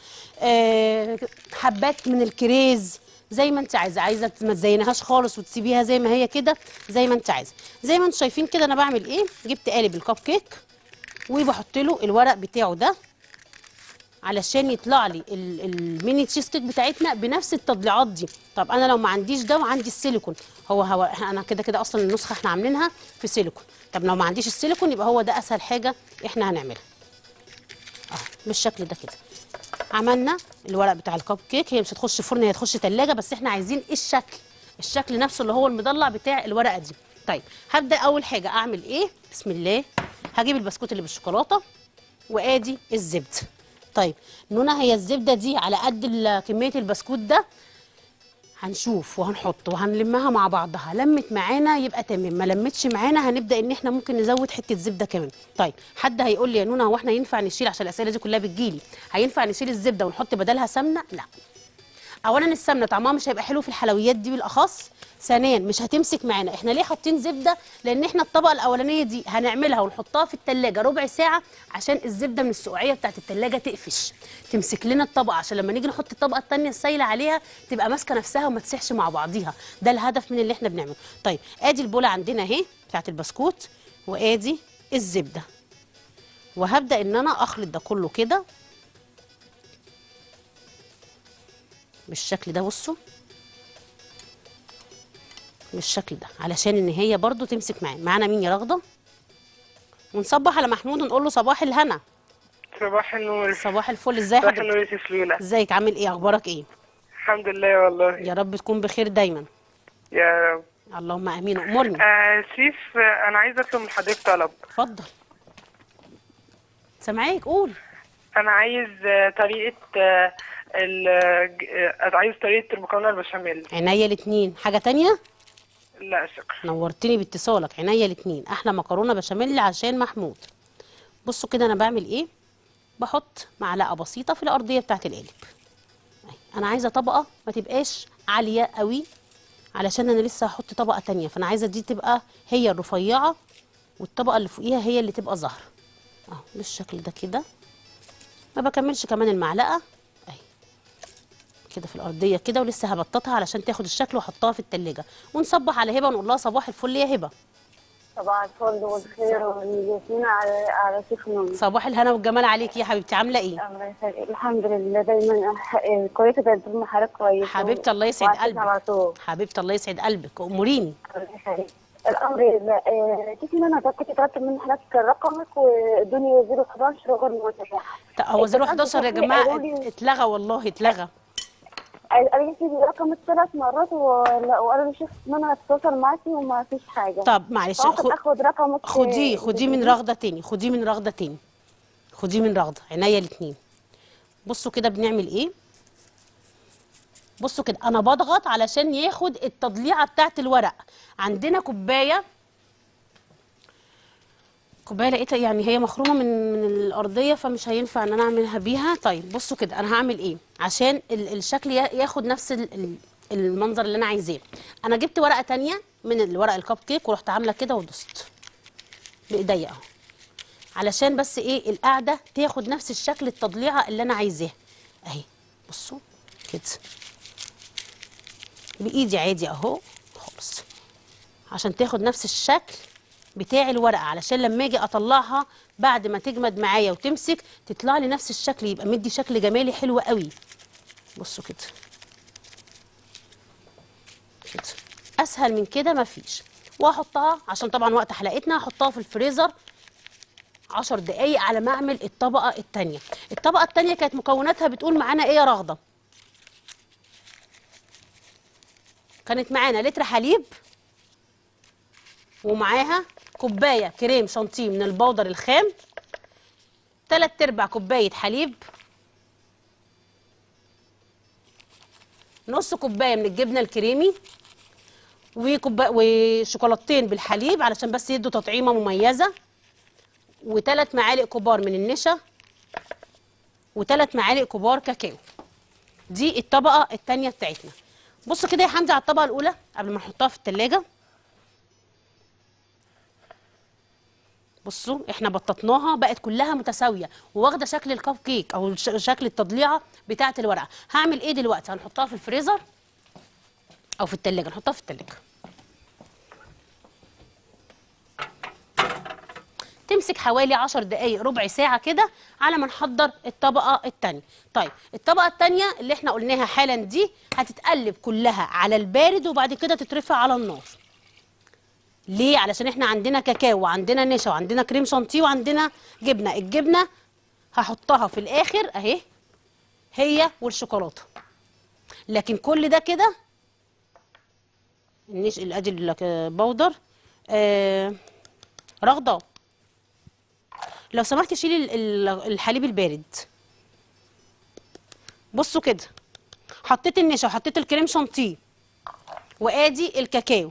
حبات من الكريز زي ما انت عايزه ما تزينهاش خالص وتسيبيها زي ما هي كده زي ما انت عايزه. زي ما انتم شايفين كده انا بعمل ايه، جبت قالب الكب كيك وبحط له الورق بتاعه ده علشان يطلع لي الميني تشيز كيك بتاعتنا بنفس التضليعات دي. طب انا لو ما عنديش ده وعندي السيليكون، هو انا كده كده اصلا النسخه احنا عاملينها في سيليكون. طب لو ما عنديش السيليكون يبقى هو ده اسهل حاجه احنا هنعملها. بالشكل ده كده عملنا الورق بتاع الكب كيك. هي مش هتخش فرن، هي هتخش ثلاجه، بس احنا عايزين الشكل نفسه اللي هو المضلع بتاع الورقه دي. طيب هبدا اول حاجه اعمل ايه؟ بسم الله. هجيب البسكوت اللي بالشوكولاته وادي الزبده. طيب نونا، هي الزبده دي على قد كميه البسكوت ده؟ هنشوف وهنحط وهنلمها مع بعضها، لمت معانا يبقى تمام، ما لمتش معانا هنبدا ان احنا ممكن نزود حته زبده كمان. طيب حد هيقول لي يا نونا هو احنا ينفع نشيل، عشان الاسئله دي كلها بتجيلي، هينفع نشيل الزبده ونحط بدلها سمنه؟ لا. اولا السمنه طعمها مش هيبقى حلو في الحلويات دي بالاخص، ثانيا مش هتمسك معانا. احنا ليه حاطين زبده؟ لان احنا الطبقه الاولانيه دي هنعملها ونحطها في التلاجة ربع ساعه عشان الزبده من السقوعيه بتاعت التلاجة تقفش تمسك لنا الطبقه، عشان لما نيجي نحط الطبقه الثانيه السايله عليها تبقى ماسكه نفسها وما تسيحش مع بعضيها. ده الهدف من اللي احنا بنعمله. طيب ادي البوله عندنا اهي بتاعت البسكوت، وادي الزبده، وهبدا ان انا اخلط ده كله كده بالشكل ده. بصوا بالشكل ده علشان ان هي برضو تمسك معانا مين يا رغده؟ ونصبح على محمود ونقول له صباح الهنا.
صباح النور.
صباح الفل. ازاي
صباح
حضرتك؟
النور يا سيف لولا.
ازيك عامل ايه؟ اخبارك ايه؟
الحمد لله والله.
يا رب تكون بخير دايما.
يا رب.
اللهم امين. امرني.
سيف، انا عايزه اطلب من حضرتك طلب.
اتفضل. سامعاك قول.
انا عايز طريقه عايز طريقه المكرونه البشاميل.
عينيا الاتنين. حاجه تانية؟
لا شكرا.
نورتني باتصالك. عينيا الاتنين. احلى مكرونه بشاميل عشان محمود. بصوا كده انا بعمل ايه. بحط معلقه بسيطه في الارضيه بتاعه القالب. انا عايزه طبقه ما تبقاش عاليه قوي علشان انا لسه هحط طبقه تانية، فانا عايزه دي تبقى هي الرفيعه والطبقه اللي فوقيها هي اللي تبقى ظاهره اهو بالشكل ده كده. ما بكملش كمان المعلقه اهي كده في الارضيه كده، ولسه هبططها علشان تاخد الشكل واحطها في التلاجة. ونصبح على هبه ونقول لها صباح الفل يا هبه.
صباح الفل والخير والياسمين على سيف نون.
صباح الهنا والجمال عليكي يا حبيبتي. عامله ايه؟
الله يسعدك. الحمد لله دايما كويسه زي طول ما حضرتك كويسه.
حبيبتي الله يسعد قلبك.
على طول.
حبيبتي الله يسعد قلبك. اموريني.
الله يسعدك. الامر لله. تيجي ان انا كنت طلبت من حضرتك رقمك وادوني 011 رقم متاح.
هو 011 يا جماعه اتلغى والله اتلغى.
قالوا لي سيبي رقمك 3 مرات وقالوا لي شوف ان انا هتواصل معاكي وما فيش حاجه.
طب معلش
اخد رقمك.
خديه من رغده تاني. خديه من رغده تاني. خديه من رغده. عينيا الاتنين. بصوا كده بنعمل ايه. بصوا كده انا بضغط علشان ياخد التضليعه بتاعت الورق. عندنا كوبايه لقيتها يعني هي مخرومه من الارضيه فمش هينفع ان انا اعملها بيها. طيب بصوا كده انا هعمل ايه عشان الشكل ياخد نفس المنظر اللي انا عايزاه. انا جبت ورقه تانية من الورق الكب كيك ورحت عامله كده ودوست بايديا اهو علشان بس ايه القاعده تاخد نفس الشكل التضليعه اللي انا عايزاها اهي. بصوا كده بايدي عادي اهو خالص عشان تاخد نفس الشكل بتاع الورقه، علشان لما اجي اطلعها بعد ما تجمد معايا وتمسك تطلع لي نفس الشكل، يبقى مدي شكل جمالي حلو قوي. بصوا كده كده اسهل من كده مفيش. واحطها عشان طبعا وقت حلقتنا هحطها في الفريزر 10 دقايق على ما اعمل الطبقه الثانيه. الطبقه الثانيه كانت مكوناتها بتقول معانا ايه يا رغده؟ كانت معانا لتر حليب ومعاها كوبايه كريم شانتيه من البودر الخام، 3/4 كوبايه حليب، نص كوبايه من الجبنه الكريمي، وشوكولاتتين بالحليب علشان بس يدوا تطعيمه مميزه، و3 معالق كبار من النشا، و3 معالق كبار كاكاو. دي الطبقه الثانيه بتاعتنا. بصوا كده يا حمدي على الطبقه الاولى قبل ما نحطها في التلاجة. بصوا احنا بططناها بقت كلها متساويه وواخده شكل الكب كيك او شكل التضليعه بتاعه الورقه. هعمل ايه دلوقتي؟ هنحطها في الفريزر او في التلاجة. نحطها في التلاجة تمسك حوالي 10 دقايق ربع ساعه كده على ما نحضر الطبقه الثانيه. طيب الطبقه الثانيه اللي احنا قلناها حالا دي هتتقلب كلها على البارد وبعد كده تترفع على النار. ليه؟ علشان احنا عندنا كاكاو وعندنا نشا وعندنا كريم شانتيه وعندنا جبنه. الجبنه هحطها في الاخر اهي هي والشوكولاته، لكن كل ده كده ادي البودر. رغده لو سمحتي شيلي الحليب البارد. بصوا كده حطيت النشا وحطيت الكريم شانتيه وادي الكاكاو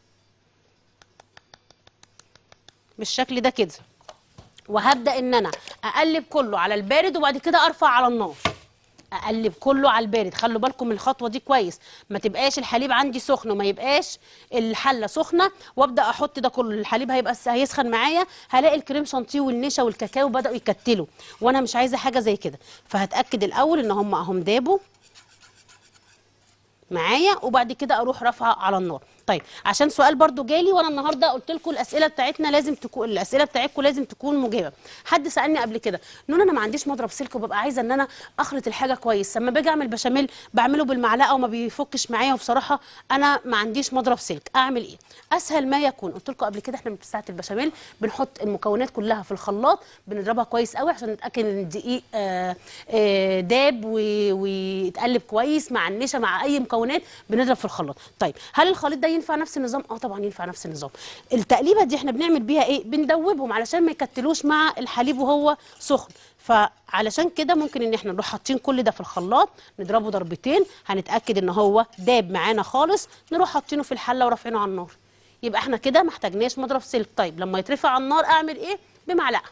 بالشكل ده كده، وهبدا ان انا اقلب كله على البارد وبعد كده ارفع على النار. اقلب كله على البارد. خلوا بالكم من الخطوه دي كويس، ما تبقاش الحليب عندي سخن وما يبقاش الحله سخنه وابدا احط ده كله. الحليب هيسخن معايا، هلاقي الكريم شانتيه والنشا والكاكاو بداوا يكتلوا وانا مش عايزه حاجه زي كده. فهتاكد الاول ان هم اهم دابوا معايا وبعد كده اروح رافعه على النار. طيب عشان سؤال برضو جالي، وانا النهارده قلت لكم الاسئله بتاعتنا لازم تكون، الاسئله بتاعتكم لازم تكون مجابه. حد سالني قبل كده، نون انا ما عنديش مضرب سلك وببقى عايزه ان انا اخلط الحاجه كويس، لما باجي اعمل بشاميل بعمله بالمعلقه وما بيفكش معايا، وبصراحه انا ما عنديش مضرب سلك، اعمل ايه؟ اسهل ما يكون، قلت لكم قبل كده احنا في ساعه البشاميل بنحط المكونات كلها في الخلاط، بنضربها كويس قوي عشان نتاكد ان الدقيق داب ويتقلب كويس مع النشا مع اي مكونات، بنضرب في الخلاط. طيب هل الخليط ده ينفع نفس النظام؟ اه طبعا ينفع نفس النظام. التقليبه دي احنا بنعمل بيها ايه؟ بندوبهم علشان ما يكتلوش مع الحليب وهو سخن، فعلشان كده ممكن ان احنا نروح حاطين كل ده في الخلاط، نضربه ضربتين، هنتاكد ان هو داب معانا خالص، نروح حاطينه في الحله ورافعينه على النار. يبقى احنا كده ما احتاجناش مضرب سلك. طيب لما يترفع على النار اعمل ايه؟ بمعلقه.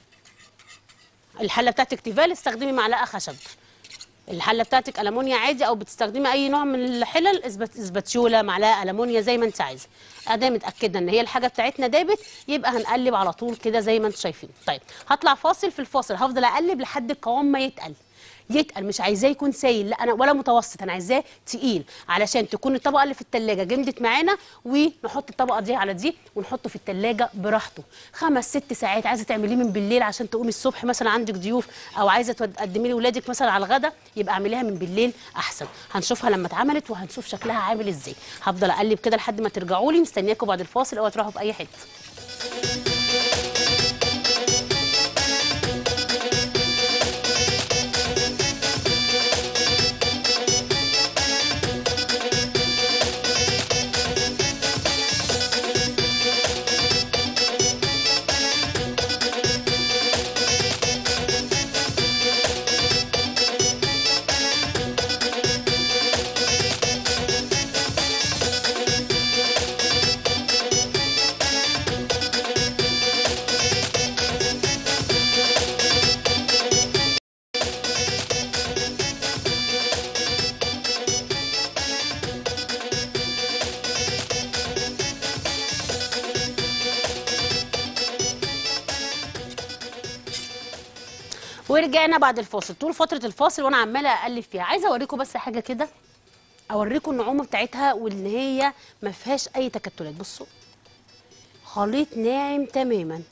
الحله بتاعتك تيفال استخدمي معلقه خشب، الحله بتاعتك المونيا عادي، او بتستخدمي اي نوع من الحلل، اسباتيولا، معلقه المونيا، زي ما انت عايزه. ادام اتاكدنا ان هي الحاجه بتاعتنا دابت، يبقى هنقلب على طول كده زي ما انتم شايفين. طيب هطلع فاصل، في الفاصل هفضل اقلب لحد القوام ما يتقل. يتقل، مش عايزاه يكون سايل، لا انا ولا متوسط، انا عايزاه تقيل علشان تكون الطبقه اللي في التلاجة جمدت معانا، ونحط الطبقه دي على دي ونحطه في التلاجة براحته 5 6 ساعات. عايزه تعمليه من بالليل عشان تقومي الصبح مثلا عندك ضيوف، او عايزه تقدمي لاولادك مثلا على الغدا، يبقى اعمليها من بالليل احسن. هنشوفها لما اتعملت وهنشوف شكلها عامل ازاي. هفضل اقلب كده لحد ما ترجعوا لي، مستنياكم بعد الفاصل، اوعوا تروحوا في اي حته. ورجعنا بعد الفاصل. طول فتره الفاصل وانا عماله اقلب فيها، عايزه اوريكم بس حاجه كده، اوريكم النعومه بتاعتها وان هي ما فيهاش اي تكتلات. بصوا خليط ناعم تماما.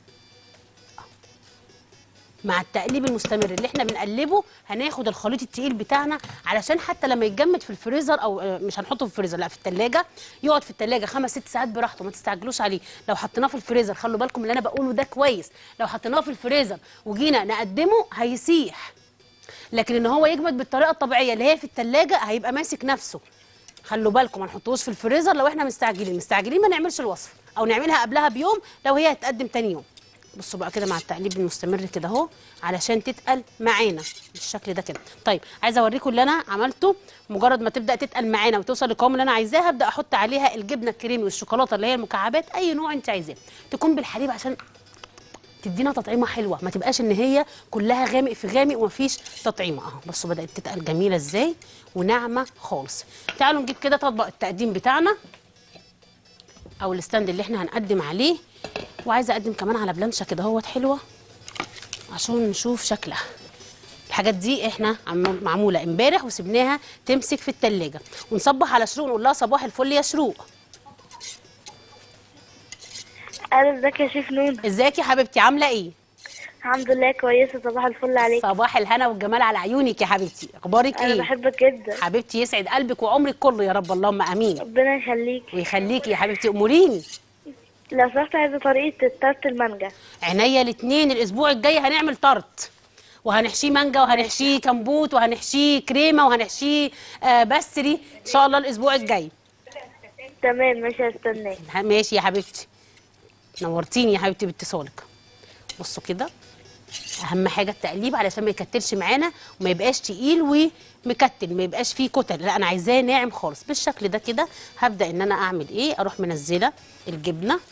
مع التقليب المستمر اللي احنا بنقلبه هناخد الخليط التقيل بتاعنا، علشان حتى لما يتجمد في الفريزر، او مش هنحطه في الفريزر، لا في التلاجة، يقعد في التلاجة 5 6 ساعات براحته، ما تستعجلوش عليه. لو حطيناه في الفريزر، خلوا بالكم اللي انا بقوله ده كويس، لو حطيناه في الفريزر وجينا نقدمه هيسيح، لكن ان هو يجمد بالطريقه الطبيعيه اللي هي في التلاجة هيبقى ماسك نفسه. خلوا بالكم ما نحطوش في الفريزر لو احنا مستعجلين ما نعملش الوصفه، او نعملها قبلها بيوم لو هي هتقدم تاني يوم. بصوا بقى كده مع التقليب المستمر كده اهو، علشان تتقل معانا بالشكل ده كده. طيب عايزه اوريكم اللي انا عملته. مجرد ما تبدا تتقل معانا وتوصل للقوام اللي انا عايزاه، هبدا احط عليها الجبنه الكريمي والشوكولاته اللي هي المكعبات، اي نوع انت عايزاه، تكون بالحليب عشان تدينا تطعيمه حلوه، ما تبقاش ان هي كلها غامق في غامق ومفيش تطعيمه. اهو بصوا بدات تتقل جميله ازاي وناعمه خالص. تعالوا نجيب كده طبق التقديم بتاعنا، او الستاند اللي احنا هنقدم عليه. وعايزه اقدم كمان على بلانشه كده اهوت حلوه عشان نشوف شكلها. الحاجات دي احنا معموله امبارح وسبناها تمسك في التلاجة. ونصبح على شروق، نقول لها صباح الفل يا شروق.
الو، ازيك يا شيف نون؟
ازيك يا حبيبتي، عامله ايه؟
الحمد لله كويسه، صباح الفل عليك.
صباح الهنا والجمال على عيونك يا حبيبتي، اخبارك
انا
ايه؟
بحبك جدا.
حبيبتي يسعد قلبك وعمرك كله يا رب، اللهم امين.
ربنا يخليك.
ويخليكي يا حبيبتي، اموريني.
لو سمحت عايزه طريقه تارت المانجا.
عينيا الاثنين. الاسبوع الجاي هنعمل طرت، وهنحشيه مانجا، وهنحشيه كمبوت، وهنحشيه كريمه، وهنحشيه بسري ان شاء الله الاسبوع الجاي.
تمام ماشي، هستناك.
ماشي يا حبيبتي، نورتيني يا حبيبتي باتصالك. بصوا كده، اهم حاجه التقليب علشان ما يكتلش معانا وما يبقاش تقيل ومكتل، ما يبقاش فيه كتل، لا انا عايزاه ناعم خالص بالشكل ده كده. هبدا ان انا اعمل ايه، اروح منزله الجبنه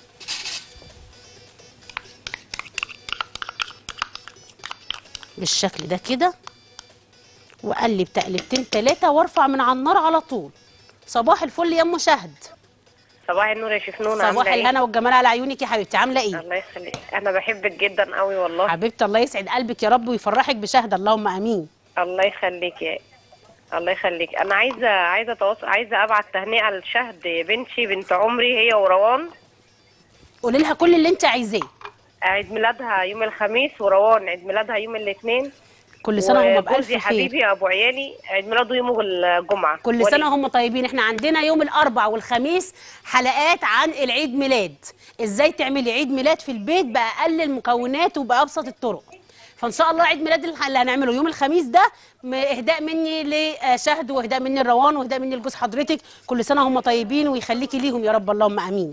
بالشكل ده كده، واقلب تقلبتين 3 وارفع من على النار على طول. صباح الفل يا ام شهد.
صباح النور يا شيف نون،
صباح الهنا والجمال على عيونك يا حبيبتي، عامله ايه؟
الله يخليك، انا بحبك جدا قوي والله.
حبيبتي الله يسعد قلبك يا رب ويفرحك بشهد، اللهم امين.
الله يخليك يا الله يخليك. انا عايزه ابعت تهنئه لشهد بنتي بنت عمري، هي وروان.
قولي لها كل اللي انت عايزاه.
عيد ميلادها يوم الخميس، وروان عيد ميلادها يوم الاثنين.
كل سنه وهم بالف
وجوزي
خير.
حبيبي ابو عيالي عيد ميلاده يوم الجمعه.
كل سنه وهم طيبين. احنا عندنا يوم الاربع والخميس حلقات عن العيد ميلاد، ازاي تعملي عيد ميلاد في البيت باقل المكونات وبابسط الطرق. فان شاء الله عيد ميلاد اللي هنعمله يوم الخميس ده اهداء مني لشهد، واهداء مني لروان، واهداء مني لجوز حضرتك. كل سنه هم طيبين ويخليكي ليهم يا رب، اللهم امين.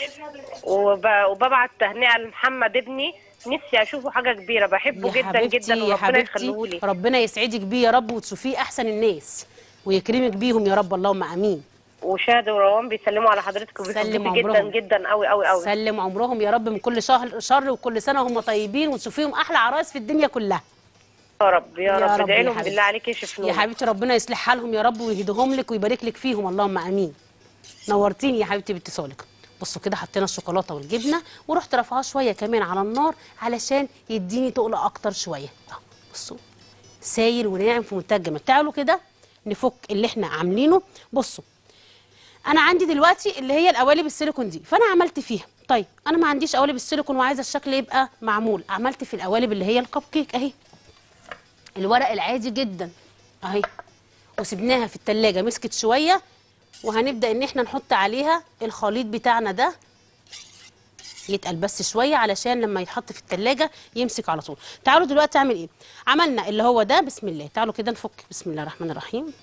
وببعت تهنئه لمحمد ابني، نفسي اشوفه حاجه كبيره، بحبه
يا
جدا
حبيبتي
جدا
يا
وربنا
حبيبتي،
يخليه لي.
ربنا يسعدك بيه يا رب وتشوفيه احسن الناس ويكرمك بيهم يا رب، اللهم امين.
وشاهد وروان بيسلموا على حضرتك
سلم
وبيحبوكي جدا
عمرهم.
جدا قوي قوي قوي.
سلم عمرهم يا رب من كل شر، وكل سنه هم طيبين وتشوفيهم احلى عرايس في الدنيا كلها.
يا رب يا رب، ادعي
يا
لهم
حبيبتي.
بالله عليك يشفنوا.
يا حبيبتي ربنا يصلح حالهم يا رب ويهديهم لك ويبارك لك فيهم، اللهم امين. نورتيني يا حبيبتي باتصالك. بصوا كده حطينا الشوكولاته والجبنه ورحت رافعاها شويه كمان على النار علشان يديني تقل اكتر شويه. بصوا سايل وناعم في منتهى الجمال. تعالوا كده نفك اللي احنا عاملينه. بصوا انا عندي دلوقتي اللي هي القوالب السيليكون دي، فانا عملت فيها. طيب انا ما عنديش قوالب السيليكون وعايزه الشكل يبقى معمول، عملت في القوالب اللي هي الكب كيك اهي، الورق العادي جدا اهي، وسبناها في التلاجة مسكت شويه، وهنبدا ان احنا نحط عليها الخليط بتاعنا ده يتقل بس شويه علشان لما يتحط في التلاجة يمسك على طول. تعالوا دلوقتي اعمل ايه. عملنا اللي هو ده، بسم الله. تعالوا كده نفك، بسم الله الرحمن الرحيم،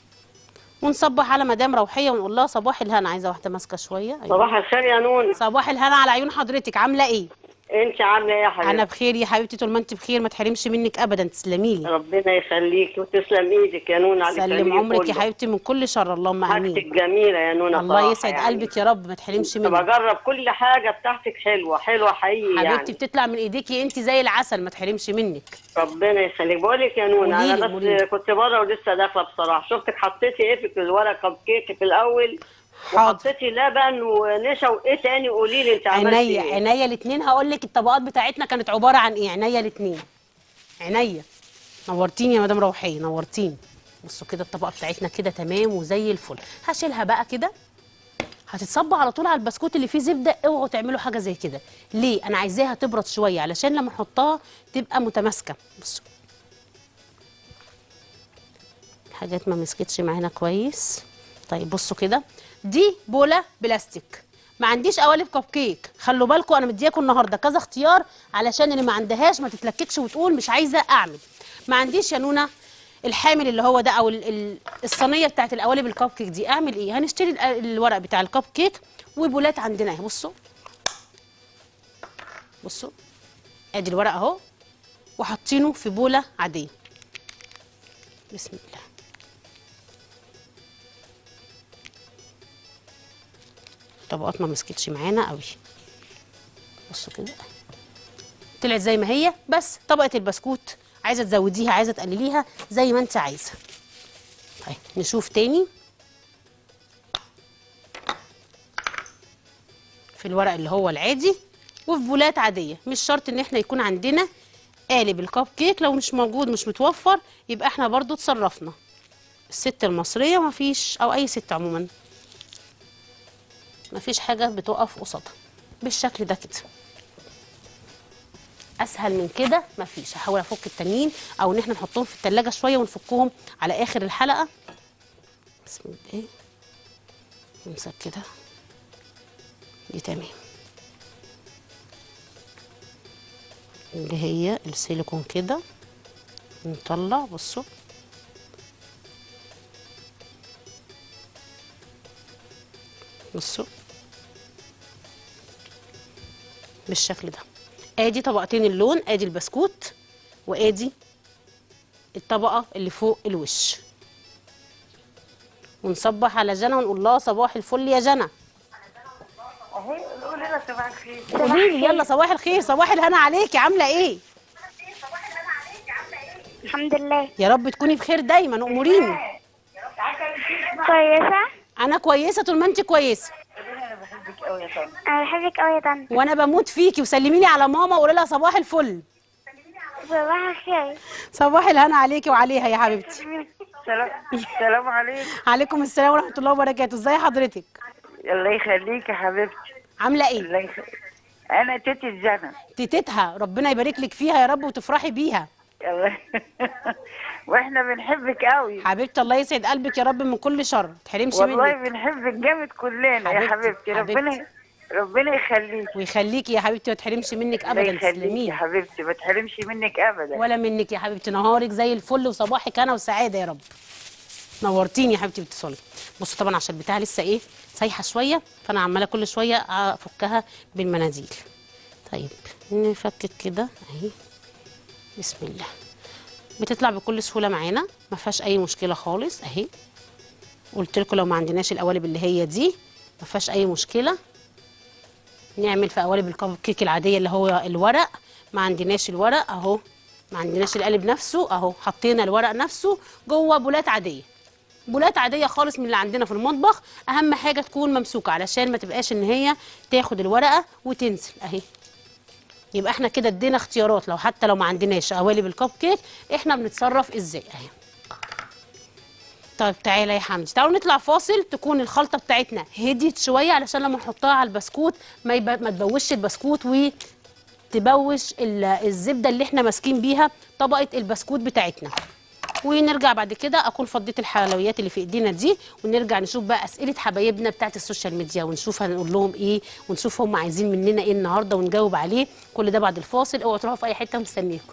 ونصبح على مدام روحيه ونقول لها صباح الهنا. عايزه واحده ماسكه شويه. أيوة.
صباح الخير يا نون.
صباح الهنا على عيون حضرتك، عامله ايه؟
انت عامله ايه يا حبيبتي؟
انا بخير يا حبيبتي، طول ما انت بخير ما تحرمش منك ابدا، تسلمي لي.
ربنا يخليكي وتسلم ايدك يا نون على
سلم عمرك يا حبيبتي من كل شر، اللهم امين.
حاجتك جميله يا نون.
الله يسعد قلبك يا رب، ما تحرمش منك.
بجرب كل حاجه بتاعتك، حلوه حلوه حقيقي يعني.
حبيبتي بتطلع من ايديكي انت زي العسل، ما تحرمش منك.
ربنا يخليك. بقول لك يا نون، انا بس
قوليلي.
كنت بره ولسه داخله بصراحه، شفتك حطيتي ايه في الورق كب كيك في الاول،
حاضر.
وحطيتي لبن ونشا وايه تاني؟ قولي لي انت عملتي
عينيا
ايه؟
عينيا الاثنين. هقول لك الطبقات بتاعتنا كانت عباره عن ايه. عينيا الاثنين، عينيا. نورتيني يا مدام روحيه، نورتيني. بصوا كده الطبقه بتاعتنا كده تمام وزي الفل. هشيلها بقى كده، هتتصب على طول على البسكوت اللي فيه زبده. اوعوا تعملوا حاجه زي كده. ليه؟ انا عايزاها تبرد شويه علشان لما احطها تبقى متماسكه. بصوا الحاجات ما مسكتش معانا كويس. طيب بصوا كده، دي بوله بلاستيك، ما عنديش قوالب كب كيك. خلوا بالكم انا مدياكم النهارده كذا اختيار علشان اللي ما عندهاش ما تتلككش وتقول مش عايزه اعمل. ما عنديش يا نونا الحامل اللي هو ده او الصينيه بتاعت القوالب الكب كيك دي، اعمل ايه؟ هنشتري الورق بتاع الكب كيك وبولات عندنا اهي. بصوا بصوا ادي الورق اهو، وحاطينه في بوله عاديه. بسم الله. طبقات ما مسكتش معانا قوي. بصوا كده طلعت زي ما هي، بس طبقه البسكوت عايزه تزوديها عايزه تقلليها زي ما انت عايزه. طيب نشوف تاني في الورق اللي هو العادي وفي بولات عاديه. مش شرط ان احنا يكون عندنا قالب الكب كيك، لو مش موجود مش متوفر يبقى احنا برضو اتصرفنا. الست المصريه ما فيش، او اي ست عموما ما فيش حاجه بتقف قصادها بالشكل ده كده. اسهل من كده مفيش. هحاول افك التانيين او ان احنا نحطهم في التلاجة شويه ونفكهم على اخر الحلقه. بسم الله. نمسك كده، دي تمام، اللي هي السيليكون كده نطلع. بصوا بصوا بالشكل ده. ادي طبقتين اللون، ادي البسكوت وادي الطبقه اللي فوق الوش. ونصبح على جنى ونقول لها صباح الفل يا جنى.
اهي قولي لنا صباح الخير.
قولي لي يلا صباح الخير، صباح الهنا عليكي، عامله ايه؟
الحمد لله.
يا رب تكوني بخير دايما، اموريني.
كويسة.
انا كويسه طول ما انت كويسه.
انا بحبك قوي يا طنط.
أنا بحبك أوي يا طنط.
وانا بموت فيكي، وسلمي لي على ماما وقولي لها صباح الفل.
صباح الخير.
صباح الهنا عليكي وعليها يا حبيبتي.
السلام عليكم.
عليكم السلام ورحمه الله وبركاته. ازي حضرتك؟
الله يخليك يا حبيبتي.
عامله ايه؟
الله يخليك. انا تيتي الجنة.
تيتتها ربنا يبارك لك فيها يا رب وتفرحي بيها.
الله واحنا بنحبك قوي
حبيبتي الله يسعد قلبك يا رب من كل شر، ما تحرمش
والله
منك.
بنحبك جامد كلنا يا حبيبتي. ربنا يخليك
ويخليكي يا حبيبتي، ما تحرمش منك ابدا.
الله يخليك
تسلمي
يا حبيبتي، ما تحرمش منك ابدا.
ولا منك يا حبيبتي، نهارك زي الفل وصباحك انا وسعاده يا رب. نورتيني يا حبيبتي باتصالك. بصوا طبعا عشان البتاعه لسه ايه سايحه شويه، فانا عماله كل شويه افكها بالمناديل. طيب نفكك كده اهي. بسم الله. بتطلع بكل سهوله معانا، ما فيهاش اي مشكله خالص اهي. قلت لكم لو ما عندناش القوالب اللي هي دي ما فيهاش اي مشكله، نعمل في قوالب الكب كيك العاديه اللي هو الورق. ما عندناش الورق اهو، ما عندناش القالب نفسه اهو، حطينا الورق نفسه جوه بولات عاديه، بولات عاديه خالص من اللي عندنا في المطبخ. اهم حاجه تكون ممسوكه علشان ما تبقاش ان هي تاخد الورقه وتنزل اهي. يبقى احنا كده ادينا اختيارات، لو حتى لو ما عندناش قوالب الكب كيك احنا بنتصرف ازاي اهي. طيب تعالى يا حمدي، تعالوا نطلع فاصل تكون الخلطه بتاعتنا هديت شويه علشان لما نحطها على البسكوت ما تبوش البسكوت وتبوش الزبده اللي احنا ماسكين بيها طبقه البسكوت بتاعتنا. ونرجع بعد كده اكون فضيت الحلويات اللي في ايدينا دي، ونرجع نشوف بقى اسئله حبايبنا بتاعت السوشيال ميديا، ونشوف هنقول لهم ايه، ونشوف هم عايزين مننا ايه النهارده ونجاوب عليه. كل ده بعد الفاصل، اوعوا تروحوا في اي حته، مستنيكم.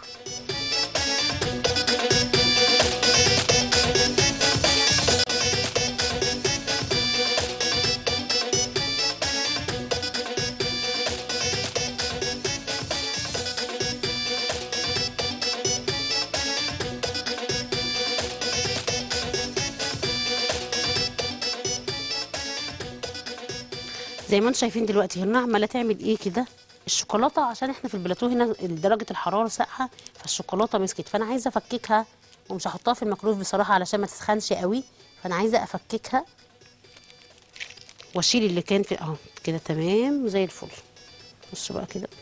زي ما انتم شايفين دلوقتي هنا عماله تعمل ايه كده الشوكولاته، عشان احنا في البلاتو هنا درجه الحراره ساقعه فالشوكولاته مسكت، فانا عايزه افككها ومش هحطها في الميكرويف بصراحه علشان ما تسخنش قوي، فانا عايزه افككها واشيل اللي كان في اهو كده تمام زي الفل. بصوا بقى كده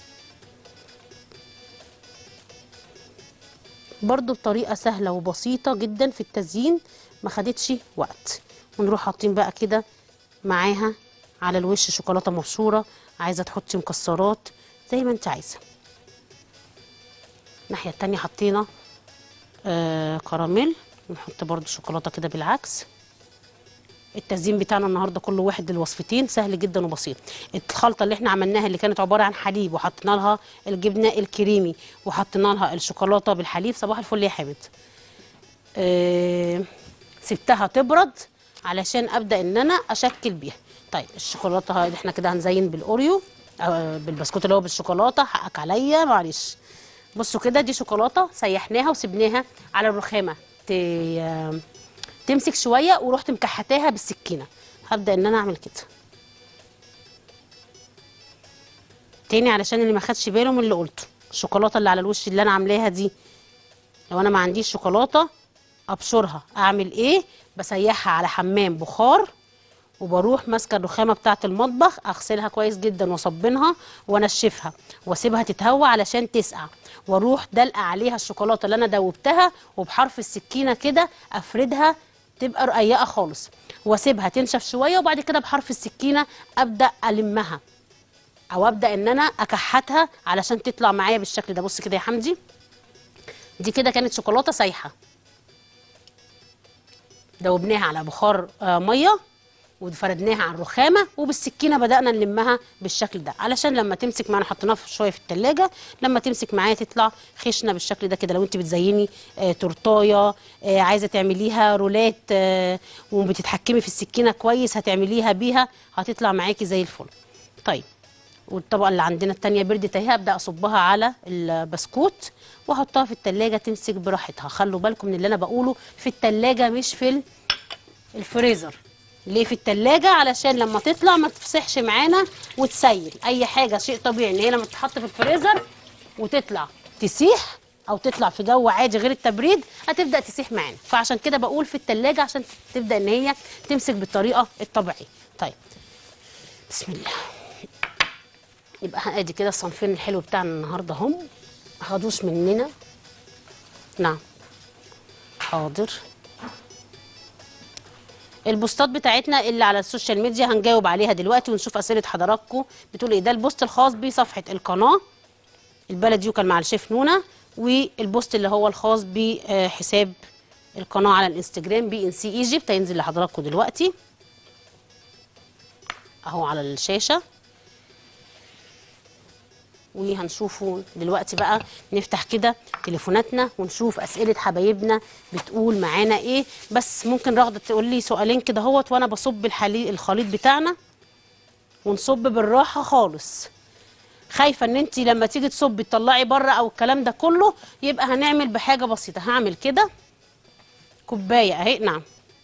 برضو بطريقه سهله وبسيطه جدا في التزيين، ما خدتش وقت. ونروح حاطين بقى كده معاها على الوش شوكولاته مبشوره، عايزه تحطي مكسرات زي ما انت عايزه. الناحيه التانيه حطينا كراميل، ونحط برضو شوكولاته كده بالعكس. التزيين بتاعنا النهارده كل واحد للوصفتين سهل جدا وبسيط. الخلطه اللي احنا عملناها اللي كانت عباره عن حليب وحطينا لها الجبنه الكريمي وحطينا لها الشوكولاته بالحليب، صباح الفل يا حامد. سبتها تبرد علشان ابدا ان انا اشكل بيها. طيب الشوكولاته احنا كده هنزين بالاوريو بالبسكوت اللي هو بالشوكولاته، حقك عليا معلش. بصوا كده دي شوكولاته سيحناها وسبناها على الرخامه تمسك شويه، ورحت مكحتاها بالسكينه. هبدا ان انا اعمل كده تاني علشان اللي ما خدش باله من اللي قلته. الشوكولاته اللي على الوش اللي انا عاملاها دي، لو انا ما عنديش شوكولاته ابشرها اعمل ايه؟ بسيحها على حمام بخار، وبروح ماسكه الرخامه بتاعه المطبخ اغسلها كويس جدا واصبنها وانشفها واسيبها تتهوى علشان تسقع، واروح دلقه عليها الشوكولاته اللي انا دوبتها، وبحرف السكينه كده افردها تبقى رقيقه خالص، واسيبها تنشف شويه، وبعد كده بحرف السكينه ابدا المها او ابدا ان انا اكحتها علشان تطلع معايا بالشكل ده. بص كده يا حمدي، دي كده كانت شوكولاته سايحه دوبناها على بخار ميه وفردناها على الرخامه، وبالسكينه بدانا نلمها بالشكل ده علشان لما تمسك معانا. حطيناها شويه في التلاجة، لما تمسك معايا تطلع خشنه بالشكل ده كده. لو انت بتزيني تورتايه عايزه تعمليها رولات وبتتحكمي في السكينه كويس هتعمليها بيها، هتطلع معاكي زي الفل. طيب والطبقه اللي عندنا التانيه بردت اهي، ابدا اصبها على البسكوت واحطها في التلاجة تمسك براحتها. خلوا بالكم من اللي انا بقوله، في التلاجة مش في الفريزر. ليه في التلاجة؟ علشان لما تطلع ما تفسحش معانا وتسيل. اي حاجه شيء طبيعي ان هي لما تتحط في الفريزر وتطلع تسيح او تطلع في جو عادي غير التبريد هتبدا تسيح معانا، فعشان كده بقول في التلاجة عشان تبدا ان هي تمسك بالطريقه الطبيعيه. طيب بسم الله. يبقى ادي كده الصنفين الحلو بتاعنا النهارده هم، ما خدوش مننا. نعم حاضر البوستات بتاعتنا اللي على السوشيال ميديا هنجاوب عليها دلوقتي ونشوف اسئله حضراتكم بتقول ايه. ده البوست الخاص بصفحه القناه البلد يوكل مع الشيف نونا، والبوست اللي هو الخاص بحساب القناه على الانستجرام BNC Egypt هينزل لحضراتكم دلوقتي اهو على الشاشه، وهنشوفه دلوقتي. بقى نفتح كده تليفوناتنا ونشوف اسئله حبايبنا بتقول معانا ايه. بس ممكن رغده تقول لي سؤالين كده اهوت وانا بصب الخليط بتاعنا، ونصب بالراحه خالص. خايفه ان انت لما تيجي تصبي تطلعي بره او الكلام ده كله، يبقى هنعمل بحاجه بسيطه. هعمل كده كوبايه اهي، نعم،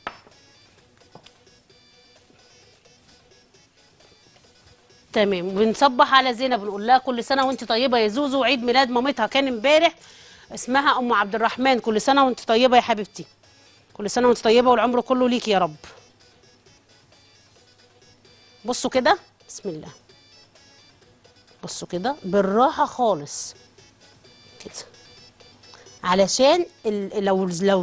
تمام. وبنصبح على زينب بنقول لها كل سنه وانت طيبه يا زوزو، وعيد ميلاد مامتها كان امبارح، اسمها ام عبد الرحمن. كل سنه وانت طيبه يا حبيبتي، كل سنه وانت طيبه والعمر كله ليكي يا رب. بصوا كده، بسم الله، بصوا كده بالراحه خالص كده، علشان لو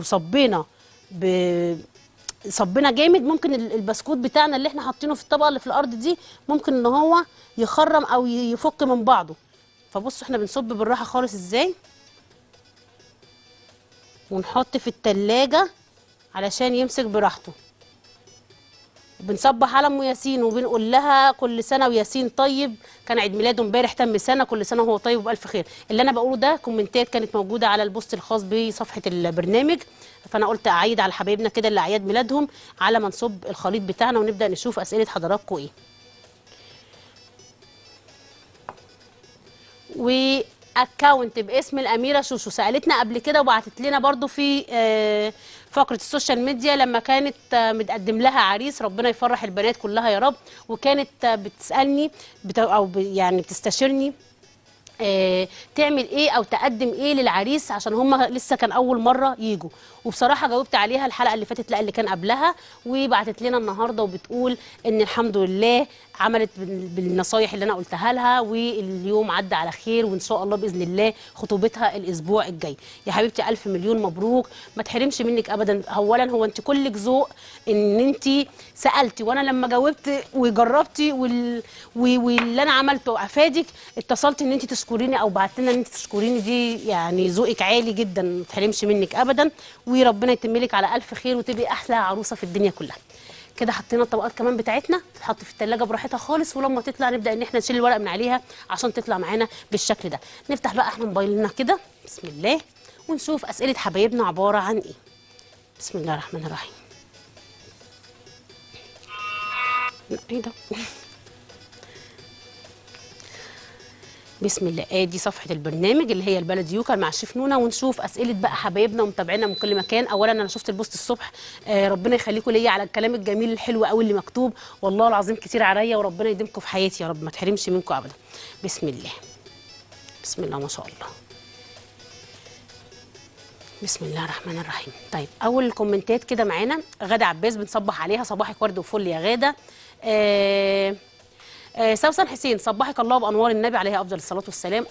صبينا جامد ممكن البسكوت بتاعنا اللي احنا حاطينه في الطبقه اللي في الارض دي ممكن ان هو يخرم او يفك من بعضه. فبصوا احنا بنصب بالراحه خالص ازاي، ونحط في التلاجة علشان يمسك براحته. بنصبح على ام ياسين وبنقول لها كل سنه وياسين طيب، كان عيد ميلاده امبارح تم سنه، كل سنه وهو طيب وبالف خير. اللي انا بقوله ده كومنتات كانت موجوده على البوست الخاص بصفحه البرنامج، فانا قلت اعيد على حبايبنا كده اللي اعياد ميلادهم على ما نصب الخليط بتاعنا ونبدا نشوف اسئله حضراتكم ايه. واكونت باسم الاميره شوشو سالتنا قبل كده وبعتت لنا برضو في فقره السوشيال ميديا لما كانت متقدم لها عريس، ربنا يفرح البنات كلها يا رب، وكانت بتسالني يعني بتستشيرني تعمل ايه او تقدم ايه للعريس عشان هم لسه كان اول مره يجوا. وبصراحه جاوبت عليها الحلقه اللي فاتت، لا اللي كان قبلها، وبعتت لنا النهارده وبتقول ان الحمد لله عملت بالنصايح اللي انا قلتها لها، واليوم عدى على خير، وان شاء الله باذن الله خطوبتها الاسبوع الجاي. يا حبيبتي الف مليون مبروك، ما تحرمش منك ابدا. اولا هو انت كلك ذوق ان انت سالتي، وانا لما جاوبت وجربتي واللي انا عملته افادك اتصلت ان انت تشكريني او بعت لنا ان انت تشكريني، دي يعني ذوقك عالي جدا، ما تحرمش منك ابدا، وربنا يتم لك على الف خير وتبقي احلى عروسه في الدنيا كلها. كده حطينا الطبقات كمان بتاعتنا تتحط في التلاجة براحتها خالص، ولما تطلع نبدا ان احنا نشيل الورق من عليها عشان تطلع معانا بالشكل ده. نفتح بقى احنا موبايلنا كده بسم الله ونشوف اسئله حبايبنا عباره عن ايه. بسم الله الرحمن الرحيم. ايه ده؟ بسم الله. ادي صفحه البرنامج اللي هي البلد يوكل مع الشيف نونا، ونشوف اسئله بقى حبايبنا ومتابعينا من كل مكان. اولا انا شفت البوست الصبح، ربنا يخليكم ليا على الكلام الجميل الحلو قوي اللي مكتوب، والله العظيم كتير عليا، وربنا يديمكم في حياتي يا رب، ما تحرمش منكم ابدا. بسم الله، بسم الله ما شاء الله، بسم الله الرحمن الرحيم. طيب اول الكومنتات كده معانا غاده عباس، بنصبح عليها صباحك ورد وفل يا غاده. سوسن حسين، صبحك الله بانوار النبي عليه افضل الصلاه والسلام.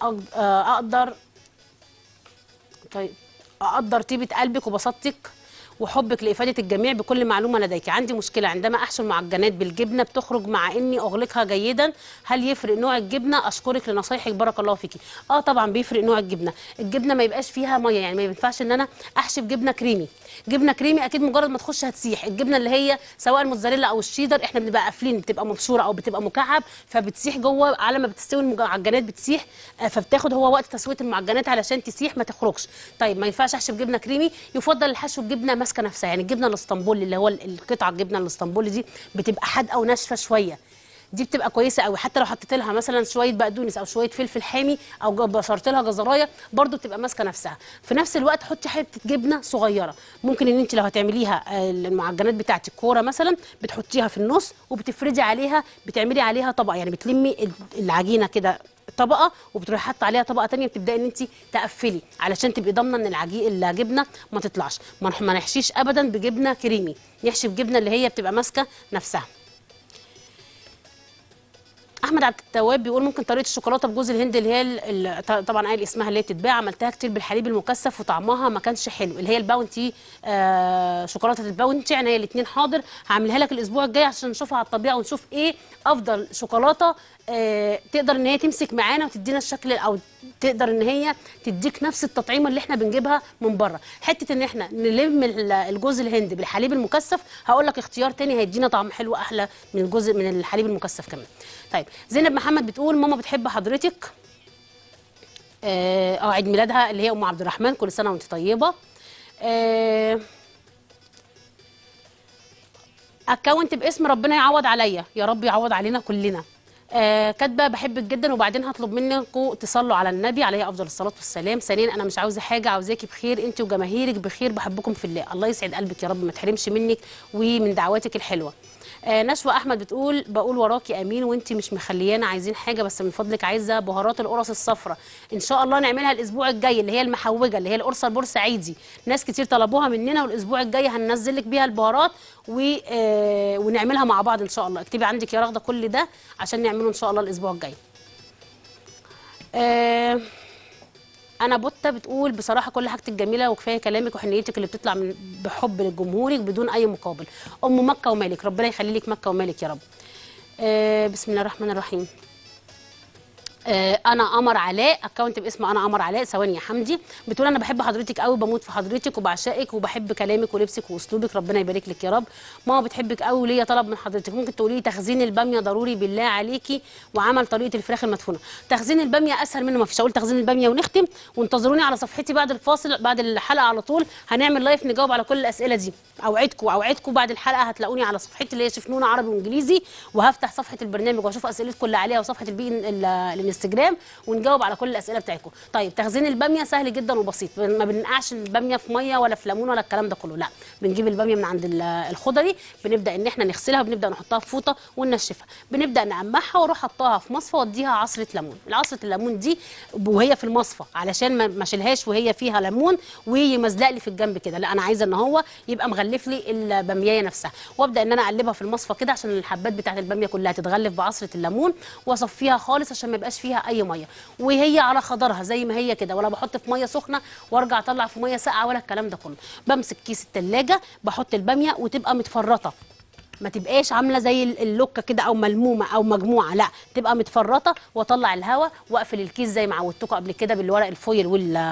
اقدر طيبه قلبك وبساطتك وحبك لافاده الجميع بكل معلومه لديك. عندي مشكله عندما احشو المعجنات بالجبنه بتخرج مع اني اغلقها جيدا، هل يفرق نوع الجبنه؟ اشكرك لنصايحك بارك الله فيكي. طبعا بيفرق نوع الجبنه. الجبنه ما يبقاش فيها ميه، يعني ما ينفعش ان انا احشي بجبنه كريمي. جبنه كريمي اكيد مجرد ما تخش هتسيح. الجبنه اللي هي سواء الموتزاريلا او الشيدر احنا بنبقى قافلين، بتبقى مبشوره او بتبقى مكعب فبتسيح جوه، على ما بتستوي المعجنات بتسيح، فبتاخد هو وقت تسويه المعجنات علشان تسيح ما تخرجش. طيب ما ينفعش احشي بجبنه كريمي، يفضل الحشو بجبنه ماسكه نفسها، يعني الجبنه الاسطنبولي اللي هو القطعه الجبنه الاسطنبولي دي بتبقى حادقه وناشفه شويه، دي بتبقى كويسه قوي. حتى لو حطيت لها مثلا شويه بقدونس او شويه فلفل حامي او بشرت لها جزرايه برده بتبقى ماسكه نفسها. في نفس الوقت حطي حته جبنه صغيره، ممكن ان انت لو هتعمليها المعجنات بتاعت الكوره مثلا بتحطيها في النص وبتفردي عليها، بتعملي عليها طبقه، يعني بتلمي العجينه كده طبقه وبتروحي حاطه عليها طبقه ثانيه، بتبداي ان انت تقفلي علشان تبقي ضامنه ان الجبنه ما تطلعش. ما نحشيش ابدا بجبنه كريمي، نحشي بجبنه اللي هي بتبقى ماسكه نفسها. احمد عبد التواب بيقول ممكن طريقه الشوكولاته بجوز الهند اللي هي طبعا قايل اسمها اللي هي بتتباع، عملتها كتير بالحليب المكثف وطعمها ما كانش حلو، اللي هي الباونتي شوكولاته الباونتي. يعني هي الاثنين حاضر، هعملها لك الاسبوع الجاي عشان نشوفها على الطبيعه ونشوف ايه افضل شوكولاته تقدر ان هي تمسك معانا وتدينا الشكل، او تقدر ان هي تديك نفس التطعيمه اللي احنا بنجيبها من بره. حته ان احنا نلم الجوز الهند بالحليب المكثف، هقول لك اختيار تاني هيدينا طعم حلو احلى من الجزء من الحليب المكثف كمان. طيب زينب محمد بتقول ماما بتحب حضرتك، عيد ميلادها اللي هي ام عبد الرحمن، كل سنه وانت طيبه. اكونت باسم ربنا يعوض عليا، يا رب يعوض علينا كلنا. كاتبه بحبك جدا، وبعدين هطلب منكم تصلوا على النبي عليه افضل الصلاه والسلام. ثانيا انا مش عاوزه حاجه، عاوزاكي بخير انت وجماهيرك بخير، بحبكم في الله. الله يسعد قلبك يا رب، ما تحرمش منك ومن دعواتك الحلوه. نشوى احمد بتقول بقول وراكي امين وانت مش مخليانا عايزين حاجه، بس من فضلك عايزه بهارات القرص الصفراء ان شاء الله نعملها الاسبوع الجاي، اللي هي المحوجه اللي هي القرصه البورسعيدي. ناس كتير طلبوها مننا، والاسبوع الجاي هننزل لك بيها البهارات ونعملها مع بعض ان شاء الله. اكتبي عندك يا رغده كل ده عشان نعمله ان شاء الله الاسبوع الجاي. انا بوتا بتقول بصراحه كل حاجتك جميله وكفايه كلامك وحنيتك اللي بتطلع من بحب لجمهورك بدون اي مقابل. ام مكه ومالك، ربنا يخلي لك مكه ومالك يا رب. بسم الله الرحمن الرحيم. انا قمر علاء، اكونت باسم انا قمر علاء. ثواني يا حمدي. بتقول انا بحب حضرتك قوي، بموت في حضرتك وبعشقك وبحب كلامك ولبسك واسلوبك، ربنا يبارك لك يا رب. ماما بتحبك قوي وليا طلب من حضرتك، ممكن تقولي لي تخزين الباميه ضروري بالله عليكي، وعمل طريقه الفراخ المدفونه. تخزين الباميه اسهل منه ما فيش، اقول تخزين الباميه ونختم. وانتظروني على صفحتي بعد الفاصل، بعد الحلقه على طول هنعمل لايف نجاوب على كل الاسئله دي. اوعدكم بعد الحلقه هتلاقوني على صفحتي اللي هي شيف نونا عربي وانجليزي، وهفتح صفحه البرنامج واشوف اسئلتكم اللي عليها وصفحه الانستجرام ونجاوب على كل الاسئله بتاعتكم. طيب تخزين الباميه سهل جدا وبسيط، ما بننقعش الباميه في ميه ولا في ليمون ولا الكلام ده كله، لا بنجيب الباميه من عند الخضري، بنبدا ان احنا نغسلها وبنبدا نحطها في فوطه وننشفها، بنبدا نقمعها واروح حطها في مصفى واديها عصره ليمون. عصره الليمون دي وهي في المصفى علشان ما اشيلهاش وهي فيها ليمون ويمزلق لي في الجنب كده، لا انا عايزه ان هو يبقى مغلف لي الباميه نفسها، وابدا ان انا اقلبها في المصفى كده عشان الحبات بتاعت الباميه كلها تتغلف بعصره الليمون، واصفيها خالص عشان ما يبقاش فيها اي ميه، وهي على خضرها زي ما هي كده، ولا بحط في ميه سخنه وارجع اطلع في ميه ساقعه ولا الكلام ده كله. بمسك كيس التلاجة بحط الباميه وتبقى متفرطه، ما تبقاش عامله زي اللوكه كده او ملمومه او مجموعه، لا تبقى متفرطه، واطلع الهواء واقفل الكيس زي ما عودتكم قبل كده بالورق الفويل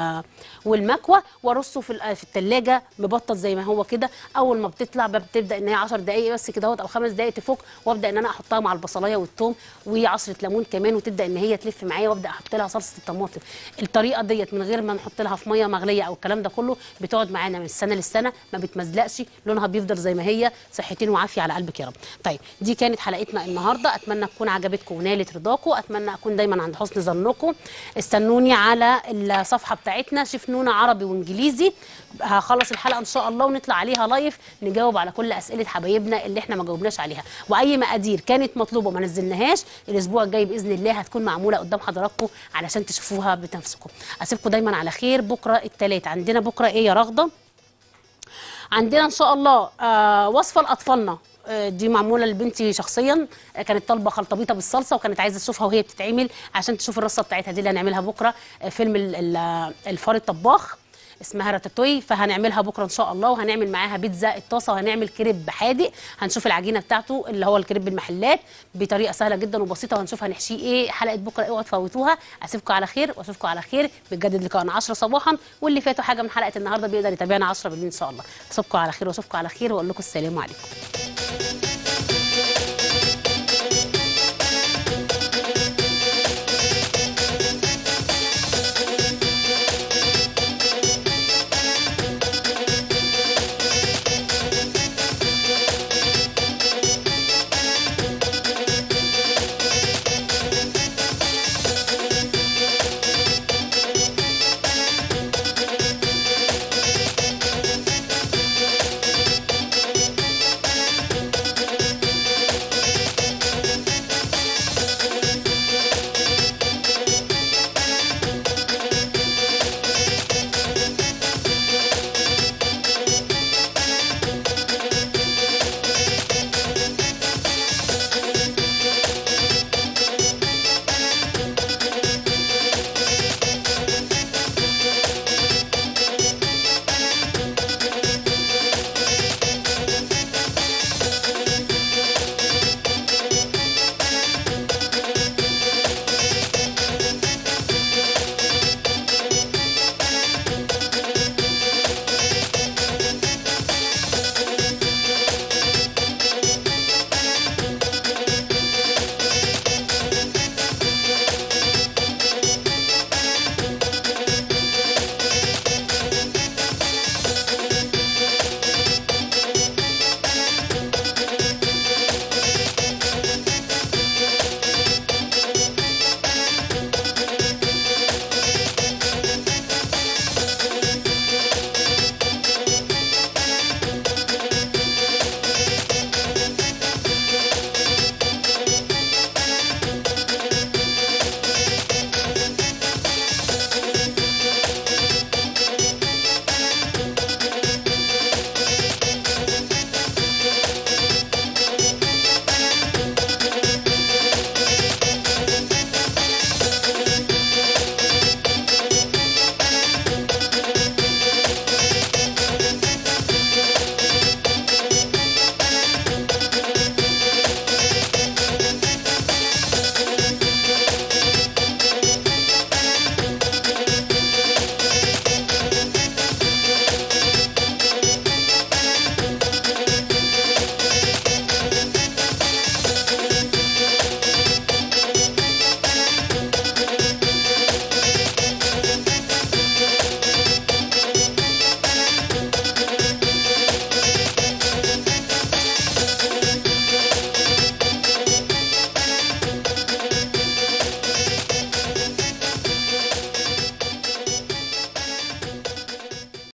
والمكوى، وارصه في الثلاجه مبطط زي ما هو كده. اول ما بتطلع بتبدا ان هي 10 دقائق بس كده او 5 دقائق تفك، وابدا ان انا احطها مع البصلايه والثوم وعصره ليمون كمان، وتبدا ان هي تلف معايا، وابدا احط لها صلصه الطماطم. الطريقه ديت من غير ما نحط لها في ميه مغليه او الكلام ده كله بتقعد معانا من السنه للسنه، ما بتمزلقش، لونها بيفضل زي ما هي. صحتين وعافيه على قلبك يا رب. طيب دي كانت حلقتنا النهارده، اتمنى تكون عجبتكم ونالت رضاكم، اتمنى اكون دايما عند حسن ظنكم. استنوني على الصفحه بتاعتنا شيف نونا عربي وانجليزي، هخلص الحلقه ان شاء الله ونطلع عليها لايف نجاوب على كل اسئله حبايبنا اللي احنا ما جاوبناش عليها، واي مقادير كانت مطلوبه ما نزلناهاش الاسبوع الجاي باذن الله هتكون معموله قدام حضراتكم علشان تشوفوها بنفسكم. اسيبكم دايما على خير. بكره الثلاث عندنا بكره ايه يا رغده؟ عندنا ان شاء الله وصفه لاطفالنا، دي معموله لبنتي شخصيا، كانت طالبه خلطبيطه بالصلصه وكانت عايزه تشوفها وهي بتتعمل عشان تشوف الرصه بتاعتها دي اللي هنعملها بكره. فيلم الفار الطباخ اسمها راتاتوي، فهنعملها بكره ان شاء الله، وهنعمل معاها بيتزا الطاسه، وهنعمل كريب حادق. هنشوف العجينه بتاعته اللي هو الكريب المحلات بطريقه سهله جدا وبسيطه، وهنشوف هنحشيه ايه. حلقه بكره اوعوا تفوتوها. اسيبكم على خير واشوفكم على خير. بنجدد لقاءنا 10 صباحا، واللي فاتوا حاجه من حلقه النهارده بيقدر يتابعنا 10 بالليل ان شاء الله. اسيبكم على خير واشوفكم على خير واقول لكم السلام عليكم.